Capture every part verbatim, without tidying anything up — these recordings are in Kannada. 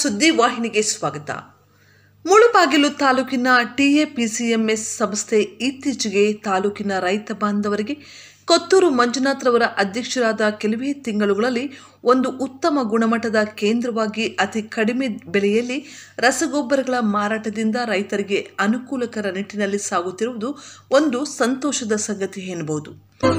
ಸುದ್ದಿವಾಹಿನಿಗೆ ಸ್ವಾಗತ. ಮುಳುಬಾಗಿಲು ತಾಲೂಕಿನ ಟಿಎಪಿಸಿಎಂಎಸ್ ಸಂಸ್ಥೆ ಇತ್ತೀಚೆಗೆ ತಾಲೂಕಿನ ರೈತ ಬಾಂಧವರಿಗೆ ಕೊತ್ತೂರು ಮಂಜುನಾಥ್ ರವರ ಅಧ್ಯಕ್ಷರಾದ ಕೆಲವೇ ತಿಂಗಳುಗಳಲ್ಲಿ ಒಂದು ಉತ್ತಮ ಗುಣಮಟ್ಟದ ಕೇಂದ್ರವಾಗಿ ಅತಿ ಕಡಿಮೆ ಬೆಲೆಯಲ್ಲಿ ರಸಗೊಬ್ಬರಗಳ ಮಾರಾಟದಿಂದ ರೈತರಿಗೆ ಅನುಕೂಲಕರ ನಿಟ್ಟಿನಲ್ಲಿ ಸಾಗುತ್ತಿರುವುದು ಒಂದು ಸಂತೋಷದ ಸಂಗತಿ ಎನ್ನಬಹುದು.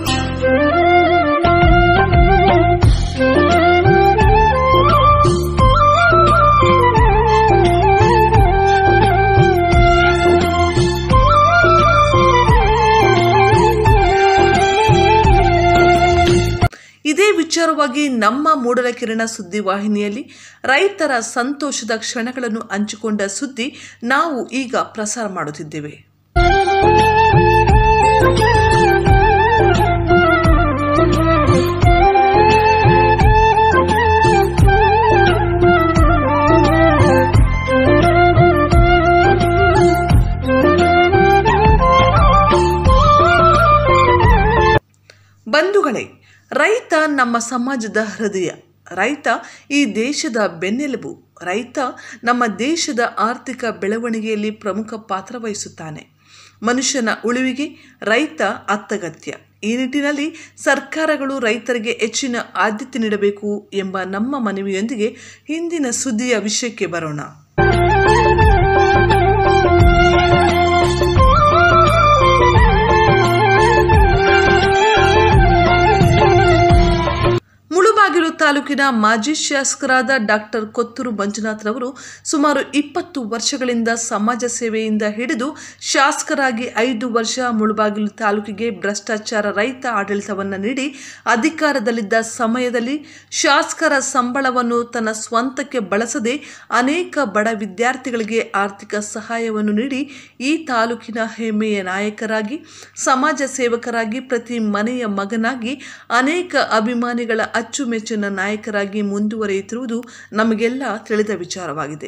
ಇದೇ ವಿಚಾರವಾಗಿ ನಮ್ಮ ಮೂಡಲಕಿರಣ ಸುದ್ದಿವಾಹಿನಿಯಲ್ಲಿ ರೈತರ ಸಂತೋಷದ ಕ್ಷಣಗಳನ್ನು ಹಂಚಿಕೊಂಡ ಸುದ್ದಿ ನಾವು ಈಗ ಪ್ರಸಾರ ಮಾಡುತ್ತಿದ್ದೇವೆ. ಬಂಧುಗಳೇ, ರೈತ ನಮ್ಮ ಸಮಾಜದ ಹೃದಯ. ರೈತ ಈ ದೇಶದ ಬೆನ್ನೆಲುಬು. ರೈತ ನಮ್ಮ ದೇಶದ ಆರ್ಥಿಕ ಬೆಳವಣಿಗೆಯಲ್ಲಿ ಪ್ರಮುಖ ಪಾತ್ರ ವಹಿಸುತ್ತಾನೆ. ಮನುಷ್ಯನ ಉಳಿವಿಗೆ ರೈತ ಅತ್ಯಗತ್ಯ. ಈ ನಿಟ್ಟಿನಲ್ಲಿ ಸರ್ಕಾರಗಳು ರೈತರಿಗೆ ಹೆಚ್ಚಿನ ಆದ್ಯತೆ ನೀಡಬೇಕು ಎಂಬ ನಮ್ಮ ಮನವಿಯೊಂದಿಗೆ ಇಂದಿನ ಸುದ್ದಿಯ ವಿಷಯಕ್ಕೆ ಬರೋಣ. ಮುಳುಬಾಗಿಲು ತಾಲೂಕಿನ ಮಾಜಿ ಶಾಸಕರಾದ ಡಾಕ್ಟರ್ ಕೊತ್ತೂರು ಮಂಜುನಾಥ್ ರವರು ಸುಮಾರು ಇಪ್ಪತ್ತು ವರ್ಷಗಳಿಂದ ಸಮಾಜ ಸೇವೆಯಿಂದ ಹಿಡಿದು ಶಾಸಕರಾಗಿ ಐದು ವರ್ಷ ಮುಳುಬಾಗಿಲು ತಾಲೂಕಿಗೆ ಭ್ರಷ್ಟಾಚಾರ ರಹಿತ ಆಡಳಿತವನ್ನು ನೀಡಿ ಅಧಿಕಾರದಲ್ಲಿದ್ದ ಸಮಯದಲ್ಲಿ ಶಾಸಕರ ಸಂಬಳವನ್ನು ತನ್ನ ಸ್ವಂತಕ್ಕೆ ಬಳಸದೆ ಅನೇಕ ಬಡ ವಿದ್ಯಾರ್ಥಿಗಳಿಗೆ ಆರ್ಥಿಕ ಸಹಾಯವನ್ನು ನೀಡಿ ಈ ತಾಲೂಕಿನ ಹೆಮ್ಮೆಯ ನಾಯಕರಾಗಿ, ಸಮಾಜ ಸೇವಕರಾಗಿ, ಪ್ರತಿ ಮನೆಯ ಮಗನಾಗಿ, ಅನೇಕ ಅಭಿಮಾನಿಗಳ ಅಚ್ಚುಮೆಚ್ಚಿನ ನಾಯಕರಾಗಿ ಮುಂದುವರಿಯುತ್ತಿರುವುದು ನಮಗೆಲ್ಲ ತಿಳಿದ ವಿಚಾರವಾಗಿದೆ.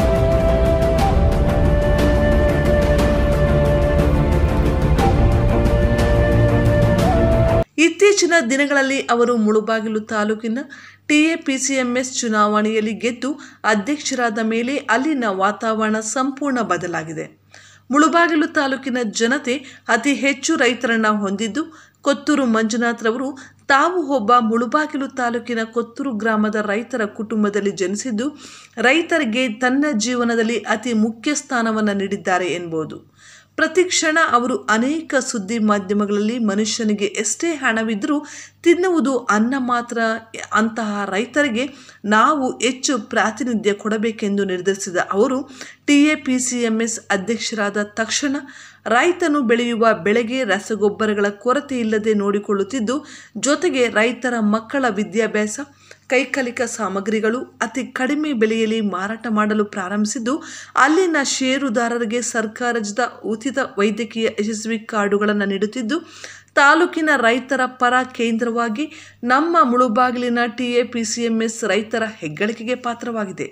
ಇತ್ತೀಚಿನ ದಿನಗಳಲ್ಲಿ ಅವರು ಮುಳುಬಾಗಿಲು ತಾಲೂಕಿನ ಟಿಎಪಿಸಿಎಂಎಸ್ ಚುನಾವಣೆಯಲ್ಲಿ ಗೆದ್ದು ಅಧ್ಯಕ್ಷರಾದ ಮೇಲೆ ಅಲ್ಲಿನ ವಾತಾವರಣ ಸಂಪೂರ್ಣ ಬದಲಾಗಿದೆ. ಮುಳುಬಾಗಿಲು ತಾಲೂಕಿನ ಜನತೆ ಅತಿ ಹೆಚ್ಚು ರೈತರನ್ನ ಹೊಂದಿದ್ದು, ಕೊತ್ತೂರು ಮಂಜುನಾಥ್ ರವರು ತಾವು ಒಬ್ಬ ಮುಳುಬಾಗಿಲು ತಾಲೂಕಿನ ಕೊತ್ತೂರು ಗ್ರಾಮದ ರೈತರ ಕುಟುಂಬದಲ್ಲಿ ಜನಿಸಿದ್ದು, ರೈತರಿಗೆ ತನ್ನ ಜೀವನದಲ್ಲಿ ಅತಿ ಮುಖ್ಯ ಸ್ಥಾನವನ್ನು ನೀಡಿದ್ದಾರೆ ಎನ್ಬೋದು. ಪ್ರತಿ ಕ್ಷಣ ಅವರು ಅನೇಕ ಸುದ್ದಿ ಮಾಧ್ಯಮಗಳಲ್ಲಿ ಮನುಷ್ಯನಿಗೆ ಎಷ್ಟೇ ಹಣವಿದ್ದರೂ ತಿನ್ನುವುದು ಅನ್ನ ಮಾತ್ರ, ಅಂತಹ ರೈತರಿಗೆ ನಾವು ಹೆಚ್ಚು ಪ್ರಾತಿನಿಧ್ಯ ಕೊಡಬೇಕೆಂದು ನಿರ್ಧರಿಸಿದ ಅವರು ಟಿಎಪಿಸಿಎಂಎಸ್ ಅಧ್ಯಕ್ಷರಾದ ತಕ್ಷಣ ರೈತನು ಬೆಳೆಯುವ ಬೆಳೆಗೆ ರಸಗೊಬ್ಬರಗಳ ಕೊರತೆ ಇಲ್ಲದೆ ನೋಡಿಕೊಳ್ಳುತ್ತಿದ್ದು, ಜೊತೆಗೆ ರೈತರ ಮಕ್ಕಳ ವಿದ್ಯಾಭ್ಯಾಸ, ಕೈಕಲಿಕಾ ಸಾಮಗ್ರಿಗಳು ಅತಿ ಕಡಿಮೆ ಬೆಲೆಯಲ್ಲಿ ಮಾರಾಟ ಮಾಡಲು ಪ್ರಾರಂಭಿಸಿದ್ದು, ಅಲ್ಲಿನ ಷೇರುದಾರರಿಗೆ ಸರ್ಕಾರದ ಉಚಿತ ವೈದ್ಯಕೀಯ ಯಶಸ್ವಿ ಕಾರ್ಡುಗಳನ್ನು ನೀಡುತ್ತಿದ್ದು, ತಾಲೂಕಿನ ರೈತರ ಪರ ಕೇಂದ್ರವಾಗಿ ನಮ್ಮ ಮುಳುಬಾಗಿಲಿನ ಟಿಎಪಿಸಿಎಂಎಸ್ ರೈತರ ಹೆಗ್ಗಳಿಕೆಗೆ ಪಾತ್ರವಾಗಿದೆ.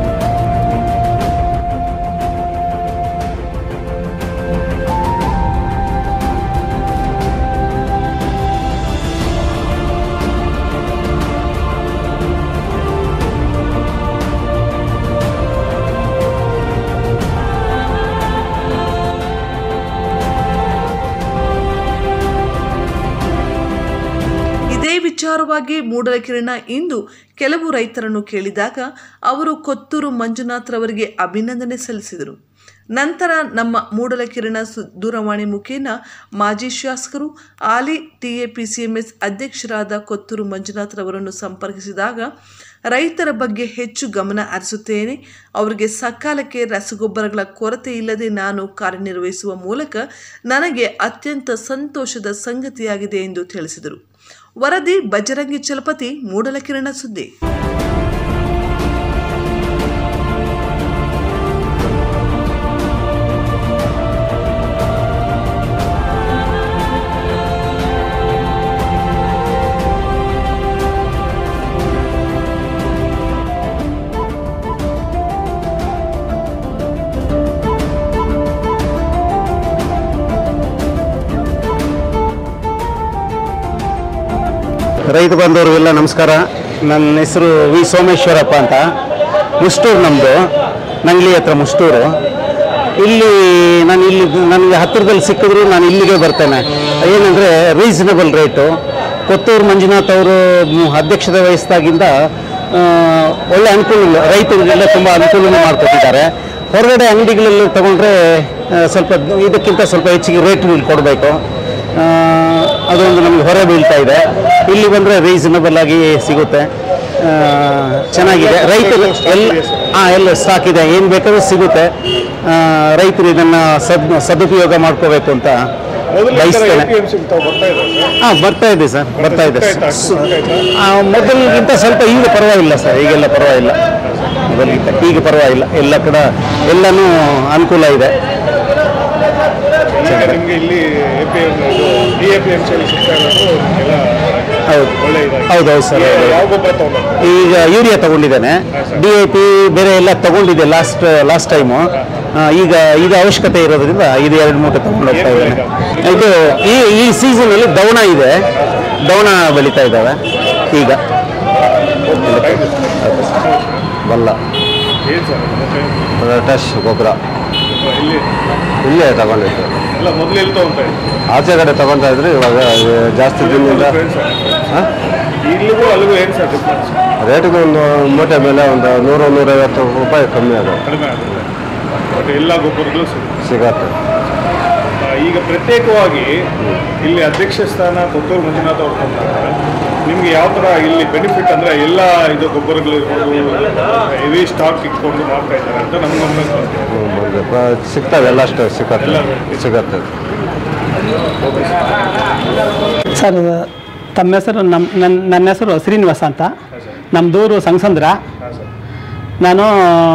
ಇದೇ ವಿಚಾರವಾಗಿ ಮೂಡಲಕಿರಣ ಇಂದು ಕೆಲವು ರೈತರನ್ನು ಕೇಳಿದಾಗ ಅವರು ಕೊತ್ತೂರು ಮಂಜುನಾಥ್ ರವರಿಗೆ ಅಭಿನಂದನೆ ಸಲ್ಲಿಸಿದರು. ನಂತರ ನಮ್ಮ ಮೂಡಲಕಿರಣ ದೂರವಾಣಿ ಮುಖೇನ ಮಾಜಿ ಶಾಸಕರು, ಹಾಲಿ ಟಿಎಪಿಸಿಎಂಎಸ್ ಅಧ್ಯಕ್ಷರಾದ ಕೊತ್ತೂರು ಮಂಜುನಾಥ್ ರವರನ್ನು ಸಂಪರ್ಕಿಸಿದಾಗ ರೈತರ ಬಗ್ಗೆ ಹೆಚ್ಚು ಗಮನ ಹರಿಸುತ್ತೇನೆ, ಅವರಿಗೆ ಸಕಾಲಕ್ಕೆ ರಸಗೊಬ್ಬರಗಳ ಕೊರತೆ ಇಲ್ಲದೆ ನಾನು ಕಾರ್ಯನಿರ್ವಹಿಸುವ ಮೂಲಕ ನನಗೆ ಅತ್ಯಂತ ಸಂತೋಷದ ಸಂಗತಿಯಾಗಿದೆ ಎಂದು ತಿಳಿಸಿದರು. ವರದಿ ಬಜರಂಗಿ ಚಲಪತಿ, ಮೂಡಲಕಿರಣ ಸುದ್ದಿ. ರೈತ ಬಂಧುವರಿಗೆಲ್ಲ ನಮಸ್ಕಾರ. ನನ್ನ ಹೆಸರು ವಿ ಸೋಮೇಶ್ವರಪ್ಪ ಅಂತ. ಮುಷ್ಟೂರು ನಮ್ಮದು, ನಂಗ್ಲಿ ಹತ್ರ ಮುಷ್ಟೂರು. ಇಲ್ಲಿ ನಾನು ಇಲ್ಲಿ ನನಗೆ ಹತ್ತಿರದಲ್ಲಿ ಸಿಕ್ಕಿದ್ರು ನಾನು ಇಲ್ಲಿಗೆ ಬರ್ತೇನೆ. ಏನಂದರೆ ರೀಸನಬಲ್ ರೇಟು. ಕೊತ್ತೂರು ಮಂಜುನಾಥ್ ಅವರು ಅಧ್ಯಕ್ಷತೆ ವಹಿಸಿದಾಗಿಂದ ಒಳ್ಳೆ ಅನುಕೂಲ, ರೈತರಿಗೆಲ್ಲ ತುಂಬ ಅನುಕೂಲನೂ ಮಾಡಿಕೊಟ್ಟಿದ್ದಾರೆ. ಹೊರಗಡೆ ಅಂಗಡಿಗಳಲ್ಲಿ ತೊಗೊಂಡ್ರೆ ಸ್ವಲ್ಪ ಇದಕ್ಕಿಂತ ಸ್ವಲ್ಪ ಹೆಚ್ಚಿಗೆ ರೇಟ್ಗಳು ಕೊಡಬೇಕು, ಅದೊಂದು ನಮಗೆ ಹೊರ ಬೀಳ್ತಾ ಇದೆ. ಇಲ್ಲಿ ಬಂದರೆ ರೀಸನಬಲ್ ಆಗಿ ಸಿಗುತ್ತೆ, ಚೆನ್ನಾಗಿದೆ. ರೈತರು ಎಲ್ಲ ಹಾಂ ಎಲ್ಲ ಸ್ಟಾಕ್ ಇದೆ, ಏನು ಬೇಕಾದ್ರೂ ಸಿಗುತ್ತೆ. ರೈತರು ಇದನ್ನು ಸದ್ ಸದುಪಯೋಗ ಮಾಡ್ಕೋಬೇಕು ಅಂತ ಬಯಸ್ತೇನೆ. ಹಾಂ ಬರ್ತಾ ಇದೆ ಸರ್, ಬರ್ತಾ ಇದೆ. ಮೊದಲಿಗಿಂತ ಸ್ವಲ್ಪ ಈಗ ಪರವಾಗಿಲ್ಲ ಸರ್, ಈಗೆಲ್ಲ ಪರವಾಗಿಲ್ಲ. ಮೊದಲಿಗಿಂತ ಈಗ ಪರವಾಗಿಲ್ಲ, ಎಲ್ಲ ಕಡೆ ಎಲ್ಲನೂ ಅನುಕೂಲ ಇದೆ. ಹೌದು ಹೌದೌದು ಸರ್. ಈಗ ಯೂರಿಯಾ ತಗೊಂಡಿದ್ದೇನೆ, ಡಿ ಎ ಪಿ ಬೇರೆ ಎಲ್ಲ ತಗೊಂಡಿದ್ದೆ ಲಾಸ್ಟ್ ಲಾಸ್ಟ್ ಟೈಮು. ಈಗ ಇದು ಅವಶ್ಯಕತೆ ಇರೋದ್ರಿಂದ ಇದು ಎರಡು ಮೂಟೆ ತಗೊಂಡು ಹೋಗ್ತಾ ಇದ್ದೇನೆ. ಇದು ಈ ಈ ಸೀಸನಲ್ಲಿ ದವಣ ಇದೆ, ದವಣ ಬೆಳೀತಾ ಇದ್ದಾವೆ ಈಗ. ಬಲ್ಲ ಟಶ್ ಗೊಬ್ಬರ ಇಲ್ಲೇ ತಗೊಂಡಿದ್ದು, ಆಚೆ ಕಡೆ ತಗೊಳ್ತಾ ಇದ್ರು. ಇವಾಗ ಜಾಸ್ತಿ ದಿನದಿಂದ ರೇಟಿಗೆ ಒಂದು ಮೂಟೆ ಮೇಲೆ ಒಂದು ನೂರು ನೂರೈವತ್ತು ರೂಪಾಯಿ ಕಮ್ಮಿ ಆಗುತ್ತೆ. ಎಲ್ಲ ಗೊಬ್ಬರಗಳು ಸಿಗತ್ತೆ. ಈಗ ಪ್ರತ್ಯೇಕವಾಗಿ ಇಲ್ಲಿ ಅಧ್ಯಕ್ಷ ಸ್ಥಾನ ಕೊತ್ತೂರು ಮಂಜುನಾಥ್ ಅವ್ರು ಕೊಡ್ತಾರೆ. ನಿಮ್ಗೆ ಯಾವ ಥರ ಇಲ್ಲಿ ಬೆನಿಫಿಟ್ ಅಂದರೆ ಎಲ್ಲ ಇದು ಗೊಬ್ಬರಗಳು ಹೆವಿ ಸ್ಟಾಕ್ ಇಟ್ಕೊಂಡು ಮಾಡ್ತಾ ಇದ್ದಾರೆ ಅಂತ ನಮ್ಗೆ ಸಿಗ್ತವೆ, ಎಲ್ಲ ಅಷ್ಟು ಸಿಗತ್ತೆ ಸಿಗತ್ತೆ ಸರ್. ತಮ್ಮ ಹೆಸರು ನಮ್ಮ ನನ್ನ ನನ್ನ ಹೆಸರು ಶ್ರೀನಿವಾಸ ಅಂತ. ನಮ್ಮದೂರು ಸಂಗಸಂದ್ರ. ನಾನು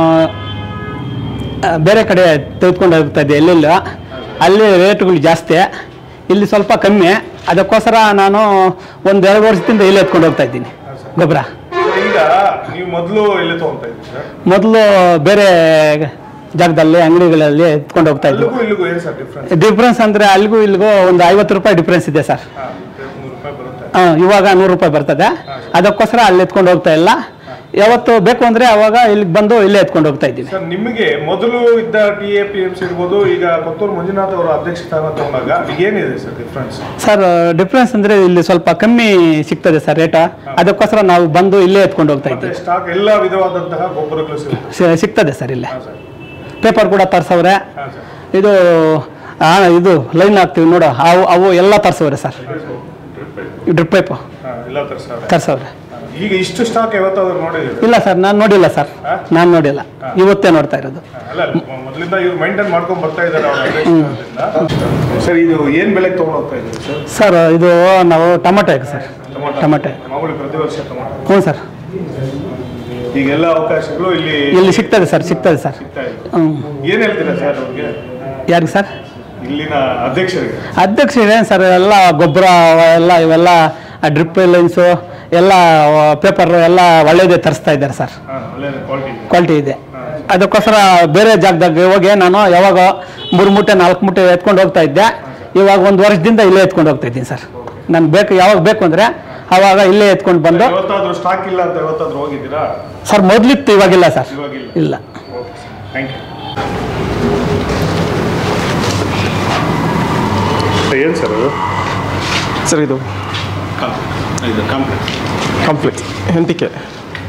ಬೇರೆ ಕಡೆ ತೆಗೆದುಕೊಂಡು ಹೋಗ್ತಾ ಇದ್ದೆ, ಎಲ್ಲೆಲ್ಲ ಅಲ್ಲಿ ರೇಟ್ಗಳು ಜಾಸ್ತಿ, ಇಲ್ಲಿ ಸ್ವಲ್ಪ ಕಮ್ಮಿ. ಅದಕ್ಕೋಸ್ಕರ ನಾನು ಒಂದು ಎರಡು ವರ್ಷದಿಂದ ಇಲ್ಲಿ ಎತ್ಕೊಂಡು ಹೋಗ್ತಾ ಇದ್ದೀನಿ ಗೊಬ್ಬರ. ಮೊದಲು ಇಲ್ಲಿ ತಗೊಂತಾ ಇದ್ದೀವಿ, ಮೊದಲು ಬೇರೆ ಜಾಗದಲ್ಲಿ ಅಂಗಡಿಗಳಲ್ಲಿ ಎತ್ಕೊಂಡು ಹೋಗ್ತಾ ಇದ್ವಿ. ಡಿಫ್ರೆನ್ಸ್ ಅಂದರೆ ಅಲ್ಲಿಗೂ ಇಲ್ಲಿಗೂ ಒಂದು ಐವತ್ತು ರೂಪಾಯಿ ಡಿಫ್ರೆನ್ಸ್ ಇದೆ ಸರ್. ಹಾಂ, ಇವಾಗ ನೂರು ರೂಪಾಯಿ ಬರ್ತದೆ. ಅದಕ್ಕೋಸ್ಕರ ಅಲ್ಲಿ ಎತ್ಕೊಂಡು ಹೋಗ್ತಾ ಇಲ್ಲ. ಯಾವತ್ತು ಬೇಕು ಅಂದರೆ ಅವಾಗ ಇಲ್ಲಿಗೆ ಬಂದು ಇಲ್ಲೇ ಎತ್ಕೊಂಡು ಹೋಗ್ತಾ ಇದ್ದೀವಿ. ಸರ್, ನಿಮಗೆ ಮೊದಲು ಇದ್ದ T A P M C ಇರ್ಬೋದು, ಈಗ ಕೊತ್ತೂರು ಮಂಜುನಾಥ್ ಅವರ ಅಧ್ಯಕ್ಷ ಸ್ಥಾನ ತಗೊಂಡಾಗ ಏನಿದೆ ಸರ್ ಡಿಫ್ರೆನ್ಸ್? ಸರ್ ಡಿಫ್ರೆನ್ಸ್ ಅಂದರೆ ಇಲ್ಲಿ ಸ್ವಲ್ಪ ಕಮ್ಮಿ ಸಿಗ್ತದೆ ಸರ್ ರೇಟ. ಅದಕ್ಕೋಸ್ಕರ ನಾವು ಬಂದು ಇಲ್ಲೇ ಎತ್ಕೊಂಡು ಹೋಗ್ತಾ ಇದ್ದೀವಿ. ಸ್ಟಾಕ್ ಎಲ್ಲ ವಿಧವಾದಂತಹ ಗೊಬ್ಬರಗಳು ಸಿಗ್ತದೆ ಸರ್ ಇಲ್ಲೇ. ಪೇಪರ್ ಕೂಡ ತರಿಸವ್ರೆ. ಇದು ಇದು ಲೈನ್ ಹಾಕ್ತೀವಿ ನೋಡು, ಅವು ಅವು ಎಲ್ಲ ತರಿಸವ್ರೆ ಸರ್. ಡ್ರಿಪ್ ಪೈಪು ತರಿಸವ್ರೆ. ಈಗ ಇಷ್ಟು ಸ್ಟಾಕ್ ಯಾವತ್ತಾದ್ರೂ ನೋಡಿಲ್ಲ? ಇಲ್ಲ ಸರ್, ನಾನು ನೋಡಿಲ್ಲ ಸರ್, ನಾನು ನೋಡಿಲ್ಲ, ಇವತ್ತೇ ನೋಡ್ತಾ ಇರೋದು. ಮೊದಲಿಂದ ಇವ್ರು ಮೈಂಟೈನ್ ಮಾಡ್ಕೊಂಡು ಬರ್ತಾ ಇದ್ದಾರೆ. ಸರ್, ಇದು ಏನು ಬೆಲೆಗೆ ತೊಗೊಂಡು ಹೋಗ್ತಾ ಇದ್ದೀವಿ ಸರ್? ಸರ್ ಇದು ನಾವು ಟೊಮೆಟೊ ಸರ್, ಟೊಮೆಟೊ ಮಾಮೂಲಿ ಪ್ರತಿ ವರ್ಷ ಟೊಮೆಟೊ. ಹ್ಞೂ ಸರ್. ಈಗೆಲ್ಲ ಅವಕಾಶಗಳು ಇಲ್ಲಿ ಇಲ್ಲಿ ಸಿಗ್ತದೆ ಸರ್, ಸಿಗ್ತದೆ ಸರ್. ಹ್ಞೂ. ಏನು ಹೇಳ್ತೀರಾ ಸರ್ ಅವ್ರಿಗೆ? ಯಾರಿಗೆ ಸರ್? ಇಲ್ಲಿನ ಅಧ್ಯಕ್ಷರಿಗೆ. ಅಧ್ಯಕ್ಷರು ಏನು ಸರ್, ಎಲ್ಲ ಗೊಬ್ಬರ ಎಲ್ಲ ಇವೆಲ್ಲ ಡ್ರಿಪ್ ಲೈನ್ಸು ಎಲ್ಲ ಪೇಪರ್ ಎಲ್ಲ ಒಳ್ಳೆಯದೇ ತರಿಸ್ತಾ ಇದ್ದಾರೆ ಸರ್, ಕ್ವಾಲಿಟಿ ಇದೆ. ಅದಕ್ಕೋಸ್ಕರ ಬೇರೆ ಜಾಗದಾಗ ಹೋಗಿ ನಾನು ಯಾವಾಗ ಮೂರು ಮೂಟೆ ನಾಲ್ಕು ಮೂಟೆ ಎತ್ಕೊಂಡು ಹೋಗ್ತಾ ಇದ್ದೆ. ಇವಾಗ ಒಂದು ವರ್ಷದಿಂದ ಇಲ್ಲೇ ಎತ್ಕೊಂಡು ಹೋಗ್ತಾ ಇದ್ದೀನಿ ಸರ್. ನಾನು ಬೇಕು ಯಾವಾಗ ಬೇಕು ಅಂದರೆ ಆವಾಗ ಇಲ್ಲೇ ಎತ್ಕೊಂಡು ಬಂದು. ಸ್ಟಾಕ್ ಇಲ್ಲ ಅಂತ ಯಾವತ್ತಾದ್ರೂ ಹೋಗಿದ್ದೀರಾ ಸರ್? ಮೊದಲಿತ್ತು, ಇವಾಗಿಲ್ಲ ಸರ್, ಇಲ್ಲ. Thank you. ಏನು ಸರ್ ಅದು? ಸರ್ ಇದು ಇದು complex complex N P K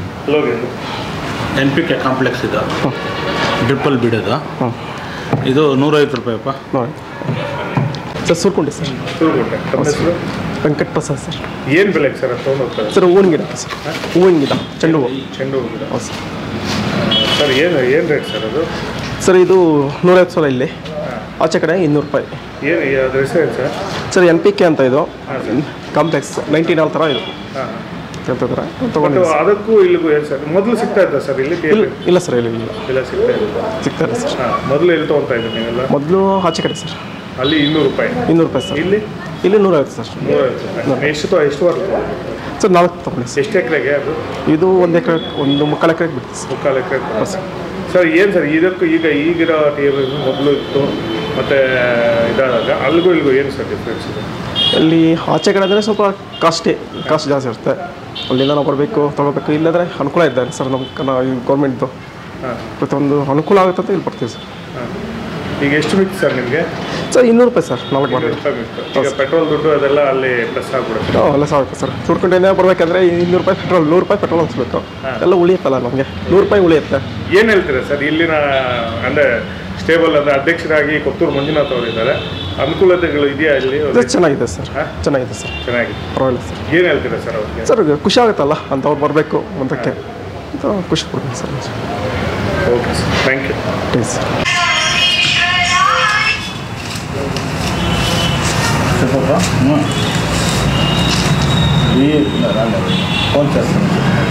N P K complex ಇದು ಡ್ರಿಪ್ಪಲ್ಲಿ ಬಿಡೋದು. ಇದು ನೂರೈವತ್ತು ರೂಪಾಯಪ್ಪ. ನೋಡಿ ಸರ್, ಸುರ್ಕೊಂಡೆ ಸರ್. ಸುರ್ಕೊಂಡೆ. ವೆಂಕಟ್ ಪ್ರಸಾದ್ ಸರ್. ಏನು ಬೆಲೆ ಸರ್ ಅದು ತೊಗೊಂಡು ಹೋಗ್ತಾರೆ ಸರ್? ಹೂವಿನ ಗಿಡ ಸರ್, ಹೂವಿನ ಗಿಡ, ಚೆಂಡು ಹೂವು. ಚೆಂಡು ಹೂವು ಗಿಡ. ಹೌದು ಸರ್. ಸರ್ ಏನು ಏನು ರೇಟ್ ಸರ್ ಅದು? ಸರ್ ಇದು ನೂರೈವತ್ತು ಸಾವಿರ ಇಲ್ಲಿ, ಆಚೆ ಕಡೆ ಇನ್ನೂರು ರೂಪಾಯಿ. ಏನು ಅದ್ರ ಹೆಸರು sir? Sir N P K ಅಂತ ಇದು ಕಾಂಪ್ಲೆಕ್ಸ್ ನೈನ್ಟೀನ್ ಆಲ್ ಥರ ಇದು ಹೇಳ್ತಿದ್ದಾರೆ ತೊಗೊಂಡು. ಅದಕ್ಕೂ ಇಲ್ಲಿಗೂ ಏನು ಸರ್ ಮೊದಲು ಸಿಗ್ತಾ ಇದ್ದ ಸರ್ ಇಲ್ಲಿ? ಇಲ್ಲ ಸರ್, ಇಲ್ಲಿ ಇಲ್ಲ, ಇಲ್ಲ ಸಿಗ್ತಾ ಇಲ್ಲ. ಸಿಗ್ತಾರೆ ಸರ್. ಮೊದಲು ಎಲ್ಲಿ ತೊಗೊಳ್ತಾ ಇದ್ದೀನಿ ನೀವೆಲ್ಲ? ಮೊದಲು ಆಚೆ ಕಡೆ ಸರ್, ಅಲ್ಲಿ ಇನ್ನೂರು ರೂಪಾಯಿ. ಇನ್ನೂರು ರೂಪಾಯಿ ಸರ್. ಇಲ್ಲಿ ಇಲ್ಲಿ ನೂರೈವತ್ತು ಸರ್. ನೂರೈವತ್ತು ರೂಪಾಯಿ. ಎಷ್ಟು ಎಷ್ಟು ಬರುತ್ತೆ ಸರ್? ನಾಲ್ಕು ತೊಗೊಂಡು. ಎಷ್ಟು ಎಕರೆಗೆ ಅದು? ಇದು ಒಂದು ಎಕರೆ, ಒಂದು ಮುಕ್ಕಾಲು ಎಕರೆಗೆ ಬಿಡ್ತೀವಿ ಸರ್. ಮುಕ್ಕಾಲು ಎಕರೆ ಸರ್. ಸರ್ ಏನು ಸರ್ ಇದಕ್ಕೂ ಈಗ ಈಗಿರೋ ಟಿ ಮೊದಲು ಇತ್ತು ಮತ್ತು ಇದಾದಾಗ ಅಲ್ಲಿಗೂ ಇಲ್ಲಿಗೂ ಏನು ಸರ್ ಡಿಫ್ರೆನ್ಸ್ ಇದೆ? ಅಲ್ಲಿ ಆಚೆ ಕಡೆ ಅಂದರೆ ಸ್ವಲ್ಪ ಕಾಸ್ಟೇ ಕಾಸ್ಟ್ ಜಾಸ್ತಿ ಇರುತ್ತೆ. ಅಲ್ಲಿಂದ ನಾವು ಬರಬೇಕು ತೊಗೋಬೇಕು. ಇಲ್ಲಾಂದರೆ ಅನುಕೂಲ ಇದ್ದಾರೆ ಸರ್ ನಮ್ಮ ಗೌರ್ಮೆಂಟ್ದು. ಪ್ರತಿಯೊಂದು ಅನುಕೂಲ ಆಗುತ್ತೆ ಅಂತ ಇಲ್ಲಿ ಬರ್ತೀವಿ ಸರ್. ಈಗ ಎಷ್ಟು ಮಿಕ್ಸ್ ಸರ್ ನಿಮಗೆ? ಸರ್ ಇನ್ನೂರು ರೂಪಾಯಿ ಸರ್ ನಾಲ್ಕು ಬಾರಿ. ಈಗ ಪೆಟ್ರೋಲ್ ದುಡ್ಡು ಅದೆಲ್ಲ ಅಲ್ಲಿ ಪ್ಲಸ್ ಆಗ್ಬಿಡುತ್ತೆ. ಹಾಂ ಎಲ್ಲ ಆಗುತ್ತೆ ಸರ್. ದುಡ್ಕೊಂಡಿನೇ ಬರ್ಬೇಕಂದ್ರೆ ಇನ್ನೂರು ರೂಪಾಯಿ ಪೆಟ್ರೋಲ್, ನೂರು ರೂಪಾಯಿ ಪೆಟ್ರೋಲ್ ಅನ್ಸ್ಬೇಕು, ಎಲ್ಲ ಉಳಿಯುತ್ತಲ್ಲ ನಮಗೆ, ನೂರು ರೂಪಾಯಿ ಉಳಿಯುತ್ತೆ. ಏನು ಹೇಳ್ತೀರಾ ಸರ್ ಇಲ್ಲಿನ ಅಂದರೆ ಸ್ಟೇಬಲ್ ಅಂದರೆ ಅಧ್ಯಕ್ಷರಾಗಿ ಕೊತ್ತೂರು ಮಂಜುನಾಥ್ ಅವರು ಇದ್ದಾರೆ, ಅನುಕೂಲತೆಗಳು ಇದೆಯಾ ಇಲ್ಲಿ? ಚೆನ್ನಾಗಿದೆ ಸರ್, ಚೆನ್ನಾಗಿದೆ ಸರ್, ಚೆನ್ನಾಗಿದೆ, ಪರವಾಗಿಲ್ಲ ಸರ್. ಏನು ಹೇಳ್ತೀರಾ ಸರ್ ಅವ್ರಿಗೆ? ಸರ್ ಖುಷಿ ಆಗುತ್ತಲ್ಲ ಅಂಥವ್ರು ಬರಬೇಕು ಅಂತಕ್ಕೆ ಅಂತ ಖುಷಿ ಕೊಡ್ತೀನಿ sir. Okay sir, thank you. Please sir. ಹ್ಞೂ ఈ ఫోన్ చేస్తాను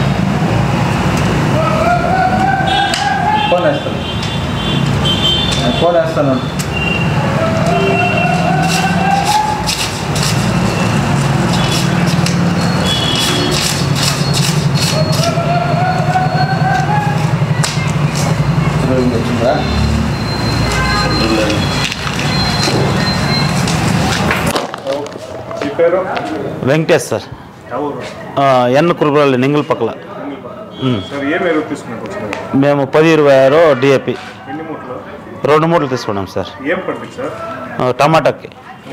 ఫోన్ వేస్తాను ఫోన్ వేస్తాను వచ్చిందా? వెంకటేష్ సార్, ఎన్న కురుబురాలి నింగుల పక్కల. మేము పది ఇరవై ఆరు డిఏపి రెండు మూటలు తీసుకున్నాం సార్. టమాటాకి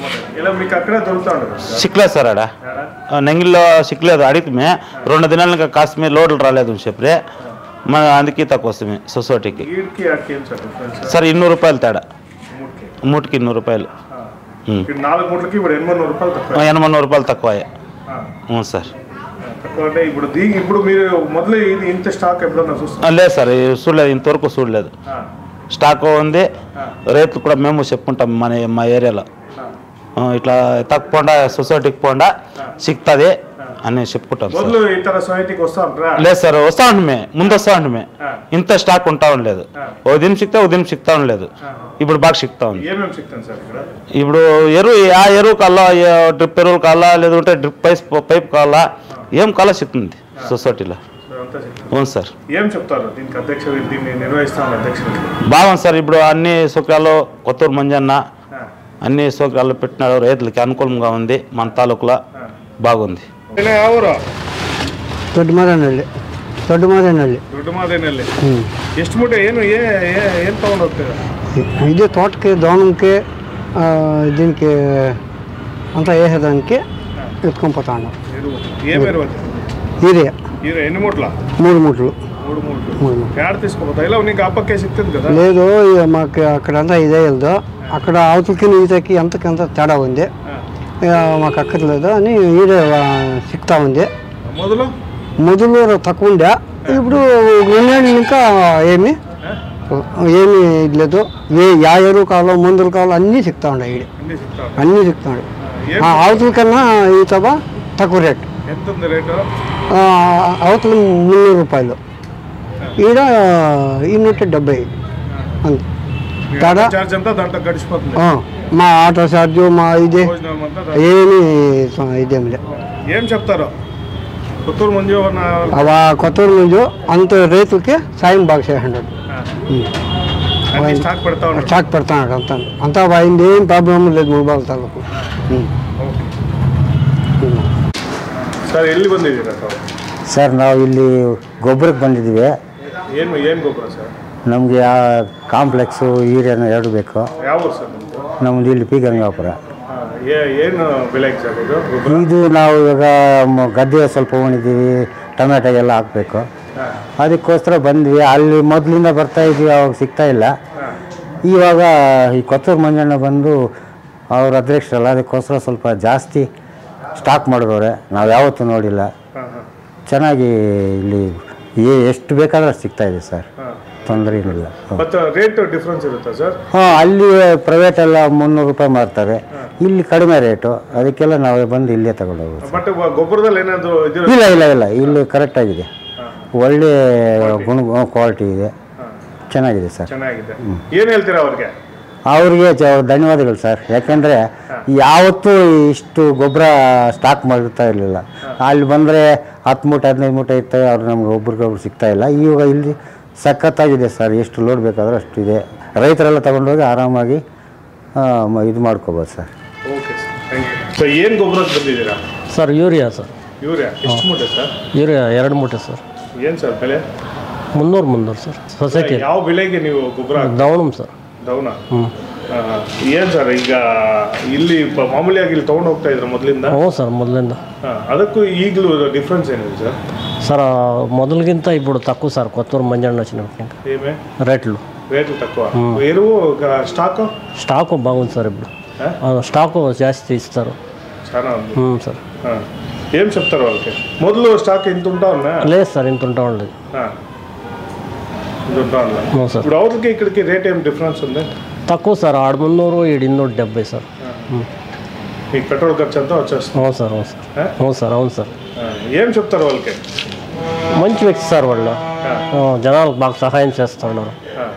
సిక్లేదు సార్, ఆడ నెంగిల్లో సిక్లేదు. అడిగితే రెండు దినాలు కాస్త లోడ్లు రాలేదు అని చెప్పి మన అందుకే తక్కువ వస్తుంది సొసైటీకి సార్. ఇన్నూరు రూపాయలు తేడా, మూటికి ఇన్నూరు రూపాయలు. నాలుగు మూటలకి ఇప్పుడు ఎనభై రూపాయలు తక్కువ, ఎనభై రూపాయలు తక్కువ. అవును సార్. అంటే ఇప్పుడు ఇప్పుడు మీరు మొదలు ఇది ఇంత స్టాక్ ఎప్పుడన్నా చూస్తాం? లేదు సార్, చూడలేదు, ఇంతవరకు చూడలేదు. స్టాక్ ఉంది, రేట్లు కూడా మేము చెప్పుకుంటాం మన మా ఏరియాలో. ఇట్లా తక్కువ సొసైటీకి పోండా సిక్తుంది అని చెప్పుకుంటాం సార్. లేదు సార్, వస్తా ఉండమే, ముందు వస్తా ఉండమే, ఇంత స్టాక్ ఉంటా ఉండలేదు. ఓ దినం సిక్తా ఓ దినం సిక్తా ఉండలేదు. ఇప్పుడు బాగా సిక్తా ఉంది. ఇప్పుడు ఎరువు ఆ ఎరువు కావాలా, డ్రిప్ ఎరువులు కావాలా, లేదంటే డ్రిప్ పైప్ పైప్ కావాలా, ఏం కావాలా సిక్తుంది సొసైటీలో. అవును సార్. ఏం చెప్తారు దీనికి అధ్యక్షుడు, దీన్ని నిర్వహిస్తాను అధ్యక్షుడు? బాగుంది సార్. ఇప్పుడు అన్ని సౌకర్యాలు కొత్తూరు మంజన్న అన్ని సౌకర్యాలు పెట్టినాడు, రైతులకి అనుకూలంగా ఉంది. మన తాలూకులో బాగుంది. ದೊಡ್ಡ ಮಾದನಹಳ್ಳಿ ದೊಡ್ಡ ಮಾದನಹಳ್ಳಿ ದೊಡ್ಡ ಮಾದನಹಳ್ಳಿ ಎಷ್ಟು ಮೂಟೆ ಏನು ಏನು ತಗೊಂಡು ಹೋಗ್ತೀರಾ? ಇದು ತೋಟಕ್ಕೆ ದೋಣಕ್ಕೆ దీనికి అంతా వేసేదానికి ఎత్తుకొని యూరియా ఎన్ని మూటల? మూడు మూటలు. మూడు మూటలు ఏడ తీసుకుపోతా? ఇలా నీకు అప్పకే సిక్తుంది కదా? లేదు, మాకు అక్కడంతా ఇదే వెళ్దు. అక్కడ అవతలకి ఈతకి ఎంతకంత తేడా ఉంది, మాకు అక్కర్లేదు అని ఈడే సిక్తా ఉంది. మొదలు మొదలు తక్కువ ఉండే, ఇప్పుడు రెండేళ్ళు ఇంకా ఏమి ఏమీ లేదు. ఏ యా ఎరువు కావాలో మందులు కావాలో అన్నీ సిక్తా ఉండే, ఈడే అన్నీ సిక్తా ఉండే. అవతల కన్నా ఈ తబ తక్కువ రేటు. ఎంత ఉంది రేటు? అవతల మున్నూరు రూపాయలు, ఈడ ఇన్నూట డెబ్బై అంత తేడా. మా ఆటో ఛార్జు మా ఇదే ఏమి ఇదేమి లేదు. ఏం చెప్తారు కొత్తూరు మంజు? కొత్తూరు మంజు అంత రైతులకి సాయం బాగా చేయండి. స్టాక్ పెడతాడు అంతా అంతా అయింది, ఏం ప్రాబ్లం లేదు ముಳುబాగ్ ತಾಲೂಕು. ಸರ್ ಎಲ್ಲಿ ಬಂದಿದ್ದೀರಾ ಸರ್? ನಾವು ಇಲ್ಲಿ ಗೊಬ್ಬರಕ್ಕೆ ಬಂದಿದ್ದೀವಿ. ಏನು ಏನು ಗೊಬ್ಬರ ಸರ್? ನಮಗೆ ಆ ಕಾಂಪ್ಲೆಕ್ಸು ಯೂರಿಯಾನ ಎರಡು ಬೇಕು. ಯಾವ ಸರ್ ನಮ್ಮದು ಇಲ್ಲಿ ಪಿ ಗಂಗಾಪುರ. ಏನು ಬೆಲೆ ಸರ್ ಇದು? ಇದು ನಾವು ಇವಾಗ ಗದ್ದೆ ಸ್ವಲ್ಪ ಉಣಿದ್ದೀವಿ, ಟೊಮೆಟೊಗೆಲ್ಲ ಹಾಕಬೇಕು, ಅದಕ್ಕೋಸ್ಕರ ಬಂದ್ವಿ. ಅಲ್ಲಿ ಮೊದಲಿಂದ ಬರ್ತಾ ಇದ್ವಿ, ಅವಾಗ ಸಿಗ್ತಾ ಇಲ್ಲ. ಇವಾಗ ಈ ಕೊತ್ತೂರು ಮಂಜಣ್ಣ ಬಂದು ಅವ್ರ ಅಧ್ಯಕ್ಷರಲ್ಲ, ಅದಕ್ಕೋಸ್ಕರ ಸ್ವಲ್ಪ ಜಾಸ್ತಿ ಸ್ಟಾಕ್ ಮಾಡಿದವ್ರೆ, ನಾವು ಯಾವತ್ತೂ ನೋಡಿಲ್ಲ. ಚೆನ್ನಾಗಿ ಇಲ್ಲಿ ಎಷ್ಟು ಬೇಕಾದ್ರೆ ಅಷ್ಟು ಸಿಗ್ತಾ ಇದೆ ಸರ್, ತೊಂದರೆ ಏನಿಲ್ಲ. ರೇಟ್ ಡಿಫ್ರೆನ್ಸ್ ಇರುತ್ತಾ ಸರ್? ಹಾಂ, ಅಲ್ಲಿ ಪ್ರೈವೇಟ್ ಎಲ್ಲ ಮುನ್ನೂರು ರೂಪಾಯಿ ಮಾರ್ತಾರೆ, ಇಲ್ಲಿ ಕಡಿಮೆ ರೇಟು, ಅದಕ್ಕೆಲ್ಲ ನಾವು ಬಂದು ಇಲ್ಲೇ ತಗೊಂಡೋಗೋದು. ಗೊಬ್ಬರದಲ್ಲಿ ಏನಾದರೂ? ಇಲ್ಲ ಇಲ್ಲ ಇಲ್ಲ, ಇಲ್ಲಿ ಕರೆಕ್ಟಾಗಿದೆ, ಒಳ್ಳೆ ಗುಣ ಕ್ವಾಲಿಟಿ ಇದೆ, ಚೆನ್ನಾಗಿದೆ ಸರ್. ಚೆನ್ನಾಗಿದೆ. ಏನು ಹೇಳ್ತೀರಾ ಅವ್ರಿಗೆ? ಅವ್ರಿಗೆ ಧನ್ಯವಾದಗಳು ಸರ್. ಯಾಕೆಂದರೆ ಯಾವತ್ತೂ ಇಷ್ಟು ಗೊಬ್ಬರ ಸ್ಟಾಕ್ ಮಾಡಿರ್ತಾ ಇರಲಿಲ್ಲ. ಅಲ್ಲಿ ಬಂದರೆ ಹತ್ತು ಮೂಟೆ ಹದಿನೈದು ಮೂಟೆ ಇರ್ತವೆ, ಅವ್ರು ನಮ್ಗೆ ಒಬ್ರಿಗೊಬ್ರು ಸಿಗ್ತಾ ಇಲ್ಲ. ಇವಾಗ ಇಲ್ಲಿ ಸಖತ್ತಾಗಿದೆ ಸರ್, ಎಷ್ಟು ಲೋಡ್ ಬೇಕಾದರೂ ಅಷ್ಟಿದೆ. ರೈತರೆಲ್ಲ ತಗೊಂಡೋಗಿ ಆರಾಮಾಗಿ ಇದು ಮಾಡ್ಕೋಬೋದು sir. Okay sir, thank you. So ಏನು ಗೊಬ್ಬರ ಬಂದಿದ್ದೀರಾ ಸರ್? Urea sir. ಯೂರಿಯಾ ಎಷ್ಟು ಮೂಟೆ ಸರ್? ಯೂರಿಯಾ ಎರಡು ಮೂಟೆ ಸರ್. ಏನು ಸರ್ ಬೆಲೆ? ಮುನ್ನೂರು ಮುನ್ನೂರು ಸರ್ ಸೊಸೈಟಿ ಯಾವ ಬೆಳೆಗೆ ನೀವು ಗೊಬ್ಬರ ದವಣಂ ಸರ್ ದವನ ಹ್ಞೂ ಏನು ಸರ್ ಈಗ ಇಲ್ಲಿ ಪ- ಮಾಮೂಲಿಯಾಗಿ ಇಲ್ಲಿ ತೊಗೊಂಡು ಹೋಗ್ತಾ ಇದ್ರು ಮೊದಲಿಂದ ಹ್ಞೂ ಸರ್ ಮೊದಲಿಂದ ಅದಕ್ಕೂ ಈಗಲೂ ಡಿಫ್ರೆನ್ಸ್ ಏನಿದೆ ಸರ್ ಸರ್ ಮೊದಲಿಗಿಂತ ఇప్పుడు తక్కువ సార్ కొత్తూరు మంజన్న వచ్చినప్పుడు ఏమే రేట్లు రేట్లు తక్కువ ఎరువు స్టాక్ స్టాక్ బాగుంది సార్ ఇప్పుడు స్టాక్ జాస్తి ఇస్తారు చాలా ఉంది ಹ್ಞೂ ಸರ್ ఏం చెప్తారు వాళ్ళకి మొదలు స్టాక్ ఇంత ఉంటా ఉన్నా లేదు సార్ ఇంత ఉంటా ఉండదు ఇంత ఉంటా ఉన్నా ಹ್ಞೂ ಸರ್ ఇప్పుడు అవతలకి ఇక్కడికి రేట్ ఏం డిఫరెన్స్ ఉంది తక్కువ సార్ ఆడు మున్నూరు ఈడు ఇన్నూరు డెబ్బై సార్ మీకు పెట్రోల్ ఖర్చు అంతా వచ్చేస్తుంది అవును సార్ అవును సార్ అవును సార్ అవును సార్ ఏం చెప్తారు వాళ్ళకి మంచి వ్యక్తి సార్ వాళ్ళు జనాలకు బాగా సహాయం చేస్తున్నారు